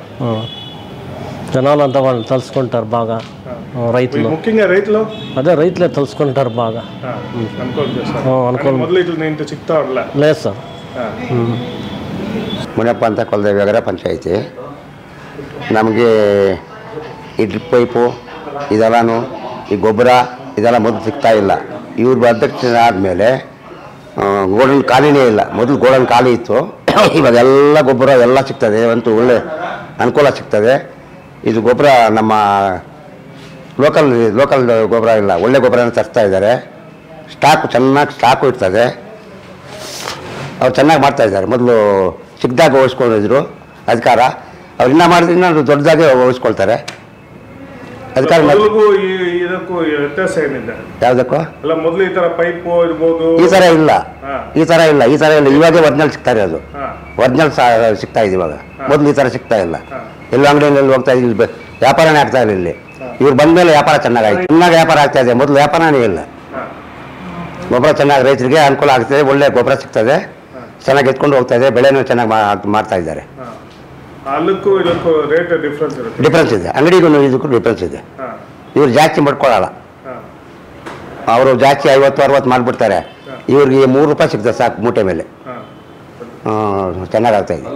జనాలు అంతా వాళ్ళని తలుసుకుంటారు బాగా రైతులు ముఖ్యంగా రైతులు అదే రైతులే తలుసుకుంటారు బాగా అనుకోని మొదలు ఇట్లా ఇంత సిಗ್ತಾ ಇಲ್ಲ లేదు సార్ ಮುನಿಯಪ್ಪ ಅಂತ ಕೊಲದೇವಿಯಾಗರ ಪಂಚಾಯಿತಿ ನಮಗೆ ಈ ಡ್ರಿಪ್ ಪೈಪು ಇದೆಲ್ಲನೂ ಈ ಗೊಬ್ಬರ ಇದೆಲ್ಲ ಮೊದಲು ಸಿಗ್ತಾ ಇಲ್ಲ ಇವ್ರ ಅಧ್ಯಕ್ಷರಾದಮೇಲೆ ಗೋಡನ್ ಖಾಲಿನೇ ಇಲ್ಲ ಮೊದಲು ಗೋಡನ್ ಖಾಲಿ ಇತ್ತು ಇವಾಗೆಲ್ಲ ಗೊಬ್ಬರ ಎಲ್ಲ ಸಿಗ್ತದೆ ಅಂತೂ ಒಳ್ಳೆ ಅನುಕೂಲ ಸಿಗ್ತದೆ ಇದು ಗೊಬ್ಬರ ನಮ್ಮ ಲೋಕಲ್ ಲೋಕಲ್ ಗೊಬ್ಬರ ಇಲ್ಲ ಒಳ್ಳೆ ಗೊಬ್ಬರನ ತರಿಸ್ತಾ ಇದ್ದಾರೆ ಸ್ಟಾಕು ಚೆನ್ನಾಗಿ ಸ್ಟಾಕು ಇರ್ತದೆ ಅವ್ರು ಚೆನ್ನಾಗಿ ಮಾಡ್ತಾಯಿದ್ದಾರೆ ಮೊದಲು ಚಿಕ್ಕದಾಗಿ ವಹಿಸ್ಕೊಂಡಿದ್ರು ಅಧಿಕಾರ ಅವ್ರು ಇನ್ನೂ ಮಾಡಿದ್ರೆ ಇನ್ನೂ ದೊಡ್ಡದಾಗಿ ವಹಿಸ್ಕೊಳ್ತಾರೆ ಅಧಿಕಾರ ಇದಕ್ಕೂ ವ್ಯತ್ಯಾಸ ಏನಿದೆ ಯಾವುದಕ್ಕೂ ಅಲ್ಲ ಮೊದಲು ಈ ಥರ ಪೈಪು ಇರ್ಬೋದು ಈ ಥರ ಇಲ್ಲ ಈ ಥರ ಇಲ್ಲ ಈ ಥರ ಇಲ್ಲ ಇವಾಗೇ ಒರಿಜಿನಲ್ ಸಿಗ್ತಾರೆ ಅದು ಒರಿಜಿನಲ್ ಸಿಗ್ತಾ ಇದೆ ಇವಾಗ ಮೊದಲು ಈ ಥರ ಸಿಗ್ತಾ ಇಲ್ಲ ಎಲ್ಲ ಅಂಗಡಿಯಲ್ಲಿ ಹೋಗ್ತಾ ಇಲ್ಲಿ ವ್ಯಾಪಾರನೇ ಆಗ್ತಾ ಇಲ್ಲ ಇಲ್ಲಿ ಇವ್ರು ಬಂದ ಮೇಲೆ ವ್ಯಾಪಾರ ಚೆನ್ನಾಗಾಯ್ತು ಚೆನ್ನಾಗಿ ವ್ಯಾಪಾರ ಆಗ್ತಾ ಇದೆ ಮೊದಲು ವ್ಯಾಪಾರನೇ ಇಲ್ಲ ಗೊಬ್ಬರ ಚೆನ್ನಾಗಿ ರೈತರಿಗೆ ಅನುಕೂಲ ಆಗ್ತದೆ ಒಳ್ಳೆ ಗೊಬ್ಬರ ಸಿಗ್ತದೆ ಚೆನ್ನಾಗಿ ಎತ್ಕೊಂಡು ಹೋಗ್ತಾ ಇದೆ ಬೆಳೆನೂ ಚೆನ್ನಾಗಿ ಮಾಡ್ತಾ ಇದ್ದಾರೆ ಅಲ್ಲಕ್ಕೂ ಇದಕ್ಕೂ ರೇಟ್ ಡಿಫ್ರೆನ್ಸ್ ಇರುತ್ತೆ ಡಿಫ್ರೆನ್ಸ್ ಇದೆ ಅಂಗಡಿಗೂ ಇದಕ್ಕೂ ಡಿಫ್ರೆನ್ಸ್ ಇದೆ ಇವ್ರು ಜಾಸ್ತಿ ಮಾಡ್ಕೊಳ್ಳಲ್ಲ ಅವರು ಜಾಸ್ತಿ ಐವತ್ತು ಅರವತ್ತು ಮಾಡಿಬಿಡ್ತಾರೆ ಇವ್ರಿಗೆ ಮೂರು ರೂಪಾಯಿ ಸಿಗ್ತದೆ ಸಾಕು ಮೂಟೆ ಮೇಲೆ ಚೆನ್ನಾಗಾಗ್ತಾ ಇದೆ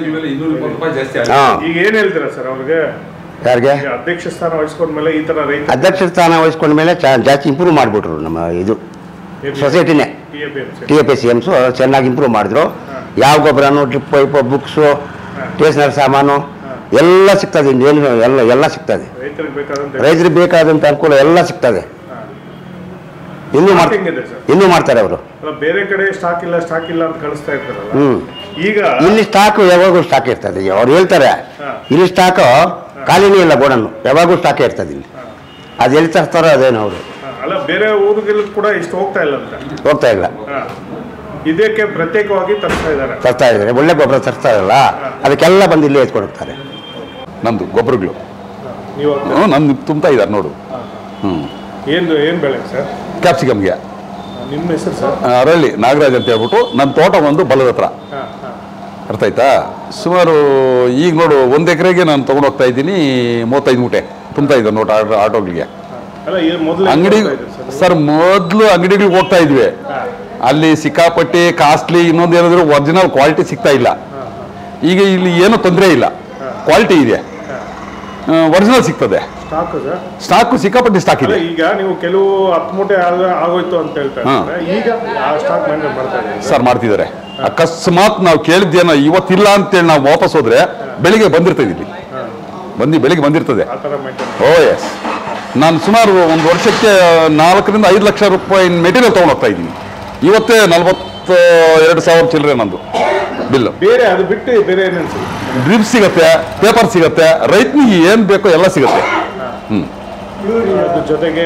ಈಗ ಏನು ಹೇಳ್ತೀರಾ ಸರ್ ಅವ್ರಿಗೆ ಯಾರಿಗೆ ಅಧ್ಯಕ್ಷ ಸ್ಥಾನ ವಹಿಸ್ಕೊಂಡ್ಮೇಲೆ ಈ ಥರ ರೈತ ಅಧ್ಯಕ್ಷ ಸ್ಥಾನ ವಹಿಸ್ಕೊಂಡ್ಮೇಲೆ ಜಾಸ್ತಿ ಇಂಪ್ರೂವ್ ಮಾಡಿಬಿಟ್ರು ನಮ್ಮ ಇದು ಸೊಸೈಟಿನೇ ಟಿ ಎ ಪಿ ಸಿ ಎಮ್ಸು ಚೆನ್ನಾಗಿ ಇಂಪ್ರೂವ್ ಮಾಡಿದ್ರು ಯಾವ ಗೊಬ್ಬರನು ಡ್ರಿಪ್ ಪೈಪು ಬುಕ್ಸು ಸ್ಟೇಷನರಿ ಸಾಮಾನು ಎಲ್ಲ ಸಿಗ್ತದೆ ಏನು ಎಲ್ಲ ಎಲ್ಲ ಸಿಗ್ತದೆ ರೈತರಿಗೆ ಬೇಕಾದಂಥ ಅನುಕೂಲ ಎಲ್ಲ ಸಿಗ್ತದೆ ಇನ್ನೂ ಇನ್ನೂ ಮಾಡ್ತಾರೆ ಅವರು ಬೇರೆ ಕಡೆ ಸ್ಟಾಕ್ ಇಲ್ಲ ಸ್ಟಾಕ್ ಇಲ್ಲ ಅಂತ ಕಳಿಸ್ತಾ ಇರ್ತಾರಲ್ಲ ಹ್ಞೂ ಈಗ ಇಲ್ಲಿ ಸ್ಟಾಕ್ ಯಾವಾಗೂ ಸ್ಟಾಕ್ ಇರ್ತದೆ ಅವ್ರು ಹೇಳ್ತಾರೆ ಇಲ್ಲಿ ಸ್ಟಾಕು ಖಾಲಿನೇ ಇಲ್ಲ ಗೋಡನ್ನು ಯಾವಾಗೂ ಸ್ಟಾಕ್ ಇರ್ತದೆ ಇಲ್ಲಿ ಅದು ಎಲ್ಲಿ ತರ್ತಾರೋ ಅದೇನು ಅವರು ಅಲ್ಲ ಬೇರೆ ಊರುಗಳು ಕೂಡ ಇಷ್ಟು ಹೋಗ್ತಾ ಇಲ್ಲ ಅಂತ ಹೋಗ್ತಾ ಇಲ್ಲ ಇದಕ್ಕೆ ಪ್ರತ್ಯೇಕವಾಗಿ ತರ್ತಾ ಇದ್ದಾರೆ ತರ್ತಾ ಇದ್ದಾರೆ ಒಳ್ಳೆ ಗೊಬ್ಬರ ತರ್ತಾರಲ್ಲ ಅದಕ್ಕೆಲ್ಲ ಬಂದು ಇಲ್ಲೇ ಎತ್ಕೊಂಡಿರ್ತಾರೆ ನಮ್ಮದು ಗೊಬ್ಬರಗಳು ನೀವು ನನ್ನ ತುಂಬ್ತಾ ಇದ್ದಾರೆ ನೋಡು ಹ್ಞೂ ಏನು ಏನು ಬೆಳೆ ಸರ್ ಕ್ಯಾಪ್ಸಿಕಮ್ಗೆ ನಿಮ್ಮ ಹೆಸರು ಸರ್ ಅರಳಿ ನಾಗರಾಜ್ ಅಂತ ಹೇಳ್ಬಿಟ್ಟು ನನ್ನ ತೋಟ ಒಂದು ಬಲದ ಹತ್ರ ಅರ್ಥ ಆಯ್ತಾ ಸುಮಾರು ಈಗ ನೋಡು ಒಂದು ಎಕರೆಗೆ ನಾನು ತೊಗೊಂಡು ಹೋಗ್ತಾ ಇದ್ದೀನಿ ಮೂವತ್ತೈದು ಮೂಟೆ ತುಂಬ್ತಾ ಇದ್ದೆ ನೋಟು ಆಟೋ ಆಟೋಗಳಿಗೆ ಅಂಗಡಿ ಸರ್ ಮೊದಲು ಅಂಗಡಿಗಳಿಗೆ ಹೋಗ್ತಾ ಇದ್ವಿ ಅಲ್ಲಿ ಸಿಕ್ಕಾಪಟ್ಟಿ ಕಾಸ್ಟ್ಲಿ ಇನ್ನೊಂದು ಏನಾದರೂ ಒರಿಜಿನಲ್ ಕ್ವಾಲಿಟಿ ಸಿಗ್ತಾ ಇಲ್ಲ ಈಗ ಇಲ್ಲಿ ಏನೂ ತೊಂದರೆ ಇಲ್ಲ ಕ್ವಾಲಿಟಿ ಇದೆ ಒರಿಜಿನಲ್ ಸಿಗ್ತದೆ ಸ್ಟಾಕು ಸಿಕ್ಕಾಪಟ್ಟಿ ಸ್ಟಾಕ್ ಇದೆ ಈಗ ನೀವು ಕೆಲವು ಹತ್ತು ಮೂಟೆ ಆಗೋಯ್ತು ಅಂತ ಹೇಳ್ತಾರೆ ಈಗ ಆ ಸ್ಟಾಕ್ ಮೇಂಟೈನ್ ಮಾಡ್ತಾ ಇದ್ದಾರೆ ಸರ್ ಮಾಡ್ತಿದ್ದಾರೆ ಅಕಸ್ಮಾತ್ ನಾವು ಕೇಳಿದ್ದೇನೋ ಇವತ್ತಿಲ್ಲ ಅಂತೇಳಿ ನಾವು ವಾಪಸ್ ಹೋದ್ರೆ ಬೆಳಿಗ್ಗೆ ಬಂದಿರ್ತದೆ ಇಲ್ಲಿ ಬಂದು ಬೆಳಿಗ್ಗೆ ಬಂದಿರ್ತದೆ ಓ ಎಸ್ ನಾನು ಸುಮಾರು ಒಂದು ವರ್ಷಕ್ಕೆ ನಾಲ್ಕರಿಂದ ಐದು ಲಕ್ಷ ರೂಪಾಯಿ ಮೆಟೀರಿಯಲ್ ತೊಗೊಂಡು ಹೋಗ್ತಾ ಇದ್ದೀನಿ ಇವತ್ತೇ ನಲ್ವತ್ತು ಎರಡು ಸಾವಿರ ಚಿಲ್ಲರೆ ನಂದು ಬಿಲ್ಲು ಬೇರೆ ಅದು ಬಿಟ್ಟು ಬೇರೆ ಏನೇನು ಡ್ರಿಪ್ ಸಿಗುತ್ತೆ ಪೇಪರ್ ಸಿಗುತ್ತೆ ರೈತನಿಗೆ ಏನು ಬೇಕೋ ಎಲ್ಲ ಸಿಗುತ್ತೆ ಹ್ಞೂ ಜೊತೆಗೆ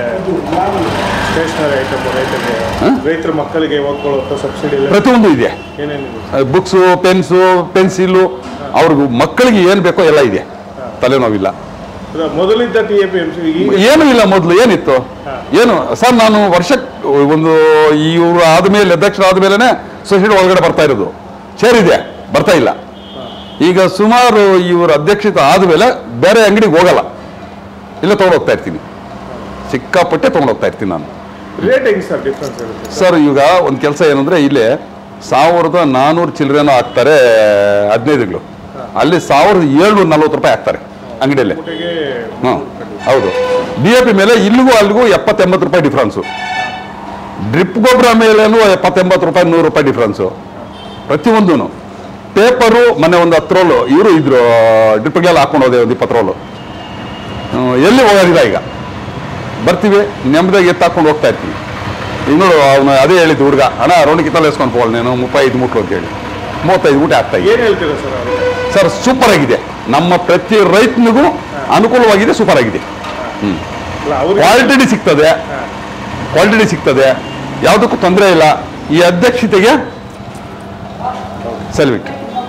ಸ್ಟೇಷನರಿ ಐಟಮ್ ರೈತರಿಗೆ ರೈತರ ಮಕ್ಕಳಿಗೆ ಓದ್ಕೊಳ್ಳೋ ಸಬ್ಸಿಡಿ ಪ್ರತಿಯೊಂದು ಇದೆ ಏನೇನಿದೆ ಬುಕ್ಸು ಪೆನ್ಸು ಪೆನ್ಸಿಲು ಅವ್ರಿಗೂ ಮಕ್ಕಳಿಗೆ ಏನು ಬೇಕೋ ಎಲ್ಲ ಇದೆ ತಲೆನೋವಿಲ್ಲ ಮೊದಲಿದ್ದ T A P M C ಏನೂ ಇಲ್ಲ ಮೊದಲು ಏನಿತ್ತು ಏನು ಸರ್ ನಾನು ವರ್ಷಕ್ಕೆ ಒಂದು ಇವರು ಆದಮೇಲೆ ಅಧ್ಯಕ್ಷರು ಆದಮೇಲೆ ಸೊಸೈಟಿ ಒಳಗಡೆ ಬರ್ತಾ ಇರೋದು ಸೇರಿದೆ ಬರ್ತಾ ಇಲ್ಲ ಈಗ ಸುಮಾರು ಇವ್ರ ಅಧ್ಯಕ್ಷತೆ ಆದಮೇಲೆ ಬೇರೆ ಅಂಗಡಿಗೆ ಹೋಗಲ್ಲ ಇಲ್ಲ ತೊಗೊಂಡೋಗ್ತಾ ಇರ್ತೀನಿ ಸಿಕ್ಕಾಪಟ್ಟೆ ತೊಗೊಂಡೋಗ್ತಾ ಇರ್ತೀನಿ ನಾನು ರೇಟ್ ಹೆಂಗೆ ಸರ್ ಡಿಫ್ರೆನ್ಸ್ ಇರುತ್ತೆ ಸರ್ ಈಗ ಒಂದು ಕೆಲಸ ಏನಂದರೆ ಇಲ್ಲಿ ಸಾವಿರದ ನಾನ್ನೂರು ಚಿಲ್ಲರೆನೋ ಹಾಕ್ತಾರೆ ಹದಿನೈದುಗಳು ಅಲ್ಲಿ ಸಾವಿರದ ಏಳ್ನೂರ ನಲ್ವತ್ತು ರೂಪಾಯಿ ಹಾಕ್ತಾರೆ ಅಂಗಡಿಯಲ್ಲೇ ಹಾಂ ಹೌದು ಡಿ ಎ ಪಿ ಮೇಲೆ ಇಲ್ಲಿಗೂ ಅಲ್ಲಿಗೂ ಎಪ್ಪತ್ತೆಂಬತ್ತು ರೂಪಾಯಿ ಡಿಫ್ರೆನ್ಸು ಡ್ರಿಪ್ ಗೊಬ್ಬರ ಮೇಲೇನು ಎಪ್ಪತ್ತೆಂಬತ್ತು ರೂಪಾಯಿ ನೂರು ರೂಪಾಯಿ ಡಿಫ್ರೆನ್ಸು ಪ್ರತಿಯೊಂದೂ ಪೇಪರು ಮೊನ್ನೆ ಒಂದು ಹತ್ತು ರೋಲು ಇವರು ಇದ್ರು ಡ್ರಿಪ್ಗೆಲ್ಲ ಹಾಕೊಂಡು ಹೋದೆ ಒಂದು ಇಪ್ಪತ್ತು ರೋಲು. ಎಲ್ಲಿ ಹೋಗೋದಿಲ್ಲ ಈಗ, ಬರ್ತೀವಿ ನೆಮ್ಮದಿಯಾಗಿ ಎತ್ತು ಹಾಕೊಂಡು ಹೋಗ್ತಾ ಇರ್ತೀವಿ. ಇನ್ನು ಅವನು ಅದೇ ಹೇಳಿದ್ದು ಹುಡುಗ, ಅಣ್ಣ ರೌಂಡ್ ಕಿತ್ತಲ್ಲಿ ಎಸ್ಕೊಂಡು ಹೋಗೋಣ ನೀನು ಮುಪ್ಪತ್ತೈದು ಮೂಟು ಅಂತ ಹೇಳಿ ಮೂವತ್ತೈದು ಮೂಟೆ ಆಗ್ತಾ ಇದೆ. ಏನು ಹೇಳ್ತೀರಾ ಸರ್? ಸರ್ ಸೂಪರ್ ಆಗಿದೆ, ನಮ್ಮ ಪ್ರತಿ ರೈತನಿಗೂ ಅನುಕೂಲವಾಗಿದೆ, ಸೂಪರ್ ಆಗಿದೆ. ಹ್ಞೂ ಕ್ವಾಲಿಟಿ ಸಿಗ್ತದೆ, ಕ್ವಾಲಿಟಿ ಸಿಗ್ತದೆ, ಯಾವುದಕ್ಕೂ ತೊಂದರೆ ಇಲ್ಲ. ಈ ಅಧ್ಯಕ್ಷತೆಗೆ ಸೆಲ್ವಿಟ್.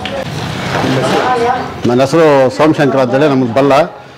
ನನ್ನ ಹೆಸರು ಸೋಮಶಂಕರ ಅಂತೇಳಿ, ನಮಗೆ ಬಲ್ಲ.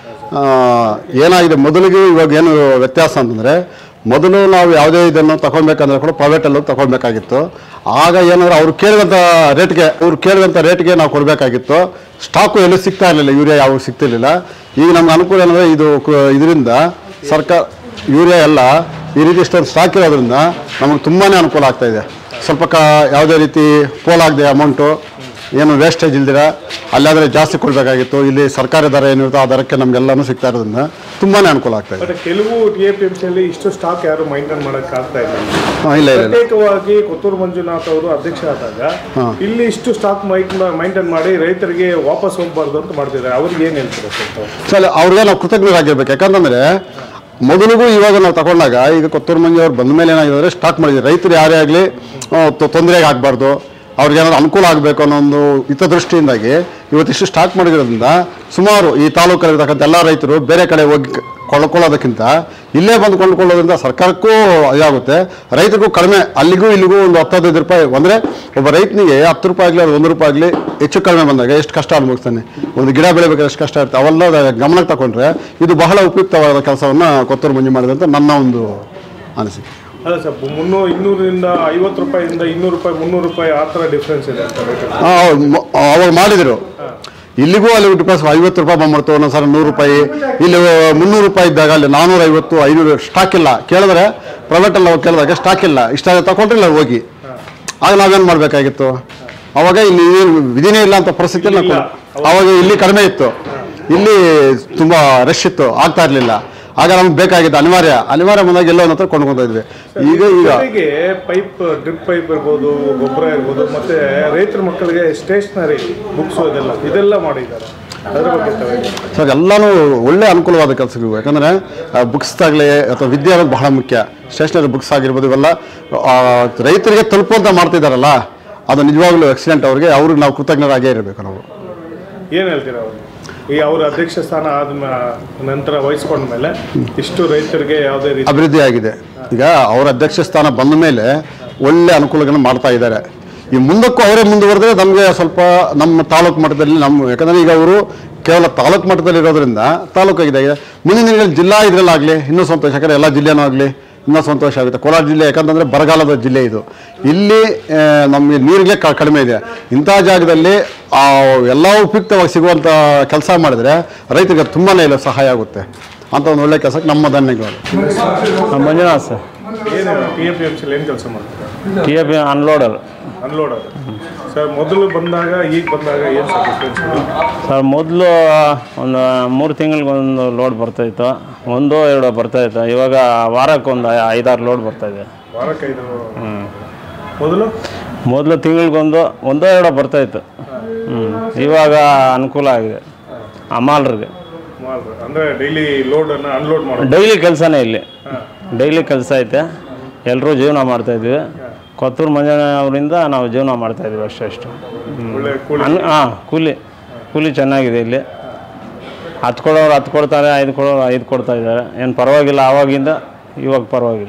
ಏನಾಗಿದೆ ಮೊದಲಿಗೆ ಇವಾಗ ಏನು ವ್ಯತ್ಯಾಸ ಅಂತಂದರೆ, ಮೊದಲು ನಾವು ಯಾವುದೇ ಇದನ್ನು ತಗೊಳ್ಬೇಕಂದ್ರೆ ಕೂಡ ಪ್ರೈವೇಟಲ್ಲೂ ತಗೊಳ್ಬೇಕಾಗಿತ್ತು. ಆಗ ಏನಾದ್ರು ಅವ್ರು ಕೇಳಿದಂಥ ರೇಟ್ಗೆ ಅವ್ರು ಕೇಳಿದಂಥ ರೇಟ್ಗೆ ನಾವು ಕೊಡಬೇಕಾಗಿತ್ತು. ಸ್ಟಾಕು ಎಲ್ಲೂ ಸಿಗ್ತಾ ಇರಲಿಲ್ಲ, ಯೂರಿಯಾ ಯಾವಾಗ ಸಿಗ್ತಿರ್ಲಿಲ್ಲ. ಈಗ ನಮ್ಗೆ ಅನುಕೂಲ ಏನಂದರೆ ಇದು ಇದರಿಂದ ಸರ್ಕಾರ ಯೂರಿಯಾ ಎಲ್ಲ ಈ ರೀತಿ ಇಷ್ಟೊಂದು ಸ್ಟಾಕ್ ಇರೋದ್ರಿಂದ ನಮಗೆ ತುಂಬಾ ಅನುಕೂಲ ಆಗ್ತಾಯಿದೆ. ಸ್ವಲ್ಪ ಕ ಯಾವುದೇ ರೀತಿ ಪೋಲಾಗದೆ ಅಮೌಂಟು ಏನು ವೇಸ್ಟೇಜ್ ಇಲ್ದಿರ ಅಲ್ಲಾದರೆ ಜಾಸ್ತಿ ಕೊಡಬೇಕಾಗಿತ್ತು. ಇಲ್ಲಿ ಸರ್ಕಾರಿ ದರ ಏನಿರುತ್ತೋ ಆ ದರಕ್ಕೆ ನಮಗೆಲ್ಲನೂ ಸಿಗ್ತಾ ಇರೋದ್ರಿಂದ ತುಂಬಾ ಅನುಕೂಲ ಆಗ್ತಾ ಇದೆ. ಕೆಲವು ಟಿ ಎ ಪಿ ಎಂ ಸಿಯಲ್ಲಿ ಇಷ್ಟು ಸ್ಟಾಕ್ ಯಾರು ಮೈಂಟೈನ್ ಮಾಡೋಕ್ಕೆ ಆಗ್ತಾ ಇಲ್ಲ. ಇಲ್ಲ ಇಲ್ಲ ಪ್ರತ್ಯೇಕವಾಗಿ ಕೊತ್ತೂರು ಮಂಜುನಾಥ್ ಅವರು ಅಧ್ಯಕ್ಷ ಆದಾಗ ಇಲ್ಲಿ ಇಷ್ಟು ಸ್ಟಾಕ್ ಮೈಂಟೈನ್ ಮಾಡಿ ರೈತರಿಗೆ ವಾಪಸ್ ಹೋಗ್ಬಾರ್ದು ಅಂತ ಮಾಡ್ತಿದ್ದಾರೆ. ಅವ್ರಿಗೆ ಏನು ಹೇಳ್ತಾರೆ ಸರ್? ಅವ್ರಿಗೆ ನಾವು ಕೃತಜ್ಞರಾಗಿರ್ಬೇಕು. ಯಾಕಂತಂದರೆ ಮೊದಲಿಗೂ ಇವಾಗ ನಾವು ತಗೊಂಡಾಗ ಈಗ ಕೊತ್ತೂರು ಮಂಜು ಅವ್ರು ಬಂದ ಮೇಲೆ ಏನಾಗಿದ್ದಾರೆ, ಸ್ಟಾಕ್ ಮಾಡಿದ್ದಾರೆ. ರೈತರು ಯಾರೇ ಆಗಲಿ ತೊಂದರೆಗೆ ಆಗಬಾರ್ದು, ಅವ್ರಿಗೇನಾದ್ರು ಅನುಕೂಲ ಆಗಬೇಕು ಅನ್ನೋ ಒಂದು ಹಿತದೃಷ್ಟಿಯಿಂದಾಗಿ ಇವತ್ತಿಷ್ಟು ಸ್ಟಾಕ್ ಮಾಡಿರೋದ್ರಿಂದ ಸುಮಾರು ಈ ತಾಲೂಕಲ್ಲಿರ್ತಕ್ಕಂಥ ಎಲ್ಲ ರೈತರು ಬೇರೆ ಕಡೆ ಹೋಗಿ ಕೊಳ್ಳಕೊಳ್ಳೋದಕ್ಕಿಂತ ಇಲ್ಲೇ ಬಂದು ಕೊಂಡ್ಕೊಳ್ಳೋದ್ರಿಂದ ಸರ್ಕಾರಕ್ಕೂ ಇದಾಗುತ್ತೆ, ರೈತರಿಗೂ ಕಡಿಮೆ. ಅಲ್ಲಿಗೂ ಇಲ್ಲಿಗೂ ಒಂದು ಹತ್ತು ಹದಿನೈದು ರೂಪಾಯಿ ಅಂದರೆ ಒಬ್ಬ ರೈತನಿಗೆ ಹತ್ತು ರೂಪಾಯಿ ಆಗಲಿ ಅದು ಒಂದು ರೂಪಾಯಿ ಆಗಲಿ ಹೆಚ್ಚು ಕಡಿಮೆ ಬಂದಾಗ ಎಷ್ಟು ಕಷ್ಟ ಅನುಭವಿಸ್ತಾನೆ. ಒಂದು ಗಿಡ ಬೆಳಿಬೇಕಾದ್ರೆ ಎಷ್ಟು ಕಷ್ಟ ಇರುತ್ತೆ, ಅವೆಲ್ಲ ಗಮನಕ್ಕೆ ತಗೊಂಡ್ರೆ ಇದು ಬಹಳ ಉಪಯುಕ್ತವಾದ ಕೆಲಸವನ್ನು ಕೊತ್ತೂರು ಮಂಜು ಮಾಡಿದೆ ಅಂತ ನನ್ನ ಒಂದು ಅನಿಸಿಕೆ. ಅಲ್ಲ ಸರ್, ಮುನ್ನೂರು ಇನ್ನೂರಿಂದ ಐವತ್ತು ರೂಪಾಯಿಂದ ಇನ್ನೂರು ರೂಪಾಯಿ ಮುನ್ನೂರು ರೂಪಾಯಿ ಆ ಥರ ಡಿಫ್ರೆನ್ಸ್ ಇದೆ ಅಂತ ಅವಾಗ ಮಾಡಿದರು. ಇಲ್ಲಿಗೂ ಅಲ್ಲಿ ಡಿಫ್ರೆನ್ಸ್ ಐವತ್ತು ರೂಪಾಯಿ ಬಂದ್ಬಿಡ್ತು, ಒಂದೊಂದು ಸಲ ನೂರು ರೂಪಾಯಿ. ಇಲ್ಲಿ ಮುನ್ನೂರು ರೂಪಾಯಿ ಇದ್ದಾಗ ಅಲ್ಲಿ ನಾನ್ನೂರ ಐವತ್ತು ಐನೂರು ಸ್ಟಾಕ್ ಇಲ್ಲ. ಕೇಳಿದ್ರೆ ಪ್ರೈವೇಟಲ್ಲಿ ನಾವು ಕೇಳಿದಾಗ ಸ್ಟಾಕ್ ಇಲ್ಲ, ಇಷ್ಟ ತಗೊಂಡ್ರಿಲ್ಲ ಹೋಗಿ. ಆಗ ನಾವೇನು ಮಾಡಬೇಕಾಗಿತ್ತು? ಅವಾಗ ಇಲ್ಲಿ ಏನು ವಿಧಿನೇ ಇಲ್ಲ ಅಂತ ಪರಿಸ್ಥಿತಿಯಲ್ಲಿ ನಾವು ಅವಾಗ ಇಲ್ಲಿ ಕಡಿಮೆ ಇತ್ತು, ಇಲ್ಲಿ ತುಂಬ ರಶ್ ಇತ್ತು, ಆಗ್ತಾ ಇರಲಿಲ್ಲ. ಆಗ ನಮ್ಗೆ ಬೇಕಾಗಿತ್ತು ಅನಿವಾರ್ಯ ಅನಿವಾರ್ಯ ಬಂದಾಗ ಎಲ್ಲೋ ಹತ್ರ ಕೊಂಡ್ಕೊತಾ ಇದ್ವಿ. ಈಗ ಈಗ ಪೈಪ್ ಡ್ರಿಪ್ ಪೈಪ್ ಇರ್ಬೋದು, ಗೊಬ್ಬರ ಇರ್ಬೋದು, ಮತ್ತೆ ರೈತರ ಮಕ್ಕಳಿಗೆ ಸ್ಟೇಷನರಿ ಬುಕ್ಸ್ ಇದೆಲ್ಲ ಇದೆಲ್ಲ ಮಾಡಿದ್ದಾರೆ. ಅದ್ರ ಬಗ್ಗೆ ಸರ್ ಎಲ್ಲನೂ ಒಳ್ಳೆ ಅನುಕೂಲವಾದ ಕೆಲಸಗಳು. ಯಾಕಂದರೆ ಬುಕ್ಸ್ ಆಗಲಿ ಅಥವಾ ವಿದ್ಯೆ ಅನ್ನೋದು ಬಹಳ ಮುಖ್ಯ. ಸ್ಟೇಷನರಿ ಬುಕ್ಸ್ ಆಗಿರ್ಬೋದು, ಇವೆಲ್ಲ ರೈತರಿಗೆ ತಲುಪುವಂತ ಮಾಡ್ತಿದ್ದಾರಲ್ಲ, ಅದು ನಿಜವಾಗ್ಲೂ ಎಕ್ಸಲೆಂಟ್. ಅವ್ರಿಗೆ ಅವ್ರಿಗೆ ನಾವು ಕೃತಜ್ಞರಾಗೇ ಇರಬೇಕು. ನಾವು ಏನು ಹೇಳ್ತೀರಾ ಅವ್ರಿಗೆ? ಈ ಅವ್ರ ಅಧ್ಯಕ್ಷ ಸ್ಥಾನ ಆದ ನಂತರ ವಹಿಸ್ಕೊಂಡ ಮೇಲೆ ಇಷ್ಟು ರೈತರಿಗೆ ಯಾವುದೇ ರೀತಿ ಅಭಿವೃದ್ಧಿ ಆಗಿದೆ. ಈಗ ಅವರ ಅಧ್ಯಕ್ಷ ಸ್ಥಾನ ಬಂದ ಮೇಲೆ ಒಳ್ಳೆ ಅನುಕೂಲಗಳನ್ನು ಮಾಡ್ತಾ ಇದ್ದಾರೆ. ಈ ಮುಂದಕ್ಕೂ ಅವರೇ ಮುಂದುವರೆದ್ರೆ ನಮಗೆ ಸ್ವಲ್ಪ ನಮ್ಮ ತಾಲೂಕು ಮಟ್ಟದಲ್ಲಿ ನಮ್ಮ, ಯಾಕಂದರೆ ಈಗ ಅವರು ಕೇವಲ ತಾಲೂಕು ಮಟ್ಟದಲ್ಲಿ ಇರೋದ್ರಿಂದ ತಾಲೂಕಾಗಿದೆ. ಮುಂದಿನ ದಿನಗಳಲ್ಲಿ ಜಿಲ್ಲಾ ಇದರಲ್ಲಾಗಲಿ ಇನ್ನೂ ಸಂತೋಷ, ಯಾಕಂದರೆ ಎಲ್ಲ ಜಿಲ್ಲೆನೂ ಆಗಲಿ ಇನ್ನೂ ಸಂತೋಷ ಆಗುತ್ತೆ. ಕೋಲಾರ ಜಿಲ್ಲೆ ಯಾಕಂತಂದರೆ ಬರಗಾಲದ ಜಿಲ್ಲೆ ಇದು. ಇಲ್ಲಿ ನಮಗೆ ನೀರಿಗೆ ಕಡಿಮೆ ಇದೆ. ಇಂಥ ಜಾಗದಲ್ಲಿ ಎಲ್ಲ ಉಪಯುಕ್ತವಾಗಿ ಸಿಗುವಂಥ ಕೆಲಸ ಮಾಡಿದರೆ ರೈತರಿಗೆ ತುಂಬಾ ಇಲ್ಲ ಸಹಾಯ ಆಗುತ್ತೆ ಅಂತ ಒಂದು ಒಳ್ಳೆ ಕೆಲಸಕ್ಕೆ ನಮ್ಮ ಧನ್ಯವಾದ. ಮಂಜುನಾಥ್ ಸರ್. ಏನು ಟಿ ಎ ಪಿ ಎಂ ಸಿಲಿ ಏನು ಕೆಲಸ ಮಾಡ್ತಾರೆ? T A P unloader. Unloader sir. ಮೊದಲು ಬಂದಾಗ ಈಗ ಬಂದಾಗ ಏನು ಸರ್ ಡಿಫ್ರೆನ್ಸ್? ಸರ್ ಮೊದಲು ಒಂದು ಮೂರು ತಿಂಗಳಿಗೊಂದು ಲೋಡ್ ಬರ್ತಾಯಿತ್ತು, ಒಂದು ಎರಡು ಬರ್ತಾಯಿತ್ತು. ಇವಾಗ ವಾರಕ್ಕೆ ಒಂದು ಐದಾರು ಲೋಡ್ ಬರ್ತಾಯಿದೆ. ವಾರಕ್ಕೆ ಐದು? ಹ್ಞೂ. ಮೊದಲು ಮೊದಲು ತಿಂಗಳಿಗೊಂದು ಒಂದೋ ಎರಡೋ ಬರ್ತಾಯಿತ್ತು. ಹ್ಞೂ. ಇವಾಗ ಅನುಕೂಲ ಆಗಿದೆ ಅಮಾಲ್ರಿಗೆ. ಅಂದರೆ ಡೈಲಿ ಲೋಡನ್ನು ಅನ್ಲೋಡ್ ಮಾಡಿ ಡೈಲಿ ಕೆಲಸನೇ ಇಲ್ಲಿ, ಡೈಲಿ ಕೆಲಸ ಐತೆ. ಎಲ್ಲರೂ ಜೀವನ ಮಾಡ್ತಾಯಿದ್ವಿ. ಕೊತ್ತೂರು ಮಂಜಣ್ಣ ಅವರಿಂದ ನಾವು ಜೀವನ ಮಾಡ್ತಾಯಿದ್ವಿ ಅಷ್ಟೇ ಅಷ್ಟು. ಹಾಂ, ಕೂಲಿ ಕೂಲಿ ಚೆನ್ನಾಗಿದೆ ಇಲ್ಲಿ. ಹತ್ತು ಕೊಡೋರು ಹತ್ತು ಕೊಡ್ತಾರೆ, ಐದು ಕೊಡೋರು ಐದು ಕೊಡ್ತಾ ಇದ್ದಾರೆ. ಏನು ಪರವಾಗಿಲ್ಲ, ಆವಾಗಿಂದ ಇವಾಗ ಪರವಾಗಿಲ್ಲ.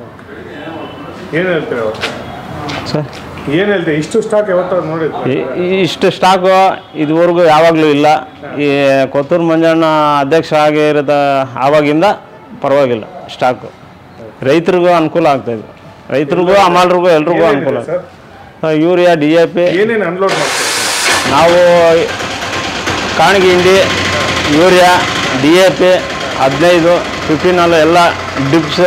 ಏನು ಹೇಳ್ತೀರಿ ಅವತ್ತು ಸರ್? ಏನು ಹೇಳ್ತೀವಿ? ಇಷ್ಟು ಸ್ಟಾಕ್ ಯಾವತ್ತ ನೋಡಿದ್ವಿ? ಇಷ್ಟು ಸ್ಟಾಕು ಇದುವರೆಗೂ ಯಾವಾಗಲೂ ಇಲ್ಲ. ಈ ಕೊತ್ತೂರು ಮಂಜಣ್ಣ ಅಧ್ಯಕ್ಷ ಆಗಿರೋದ ಆವಾಗಿಂದ ಪರವಾಗಿಲ್ಲ ಸ್ಟಾಕು. ರೈತರಿಗೂ ಅನುಕೂಲ ಆಗ್ತಾಯಿದೆ, ರೈತರಿಗೂ ಅಮಾಲ್ರಿಗೂ ಎಲ್ರಿಗೂ ಅನುಕೂಲ. ಯೂರಿಯಾ, ಡಿ ಎ ಪಿ ಏನೇನು ಅನ್ಲೋಡ್ ಮಾಡ್ತೀವಿ ನಾವು? ಕಾಣಿಗೆ ಹಿಂಡಿ, ಯೂರಿಯಾ, ಡಿ ಎ ಪಿ ಹದಿನೈದು, ಫಿಫ್ಟೀನಲ್ಲಿ ಎಲ್ಲ ಡಿಪ್ಸು,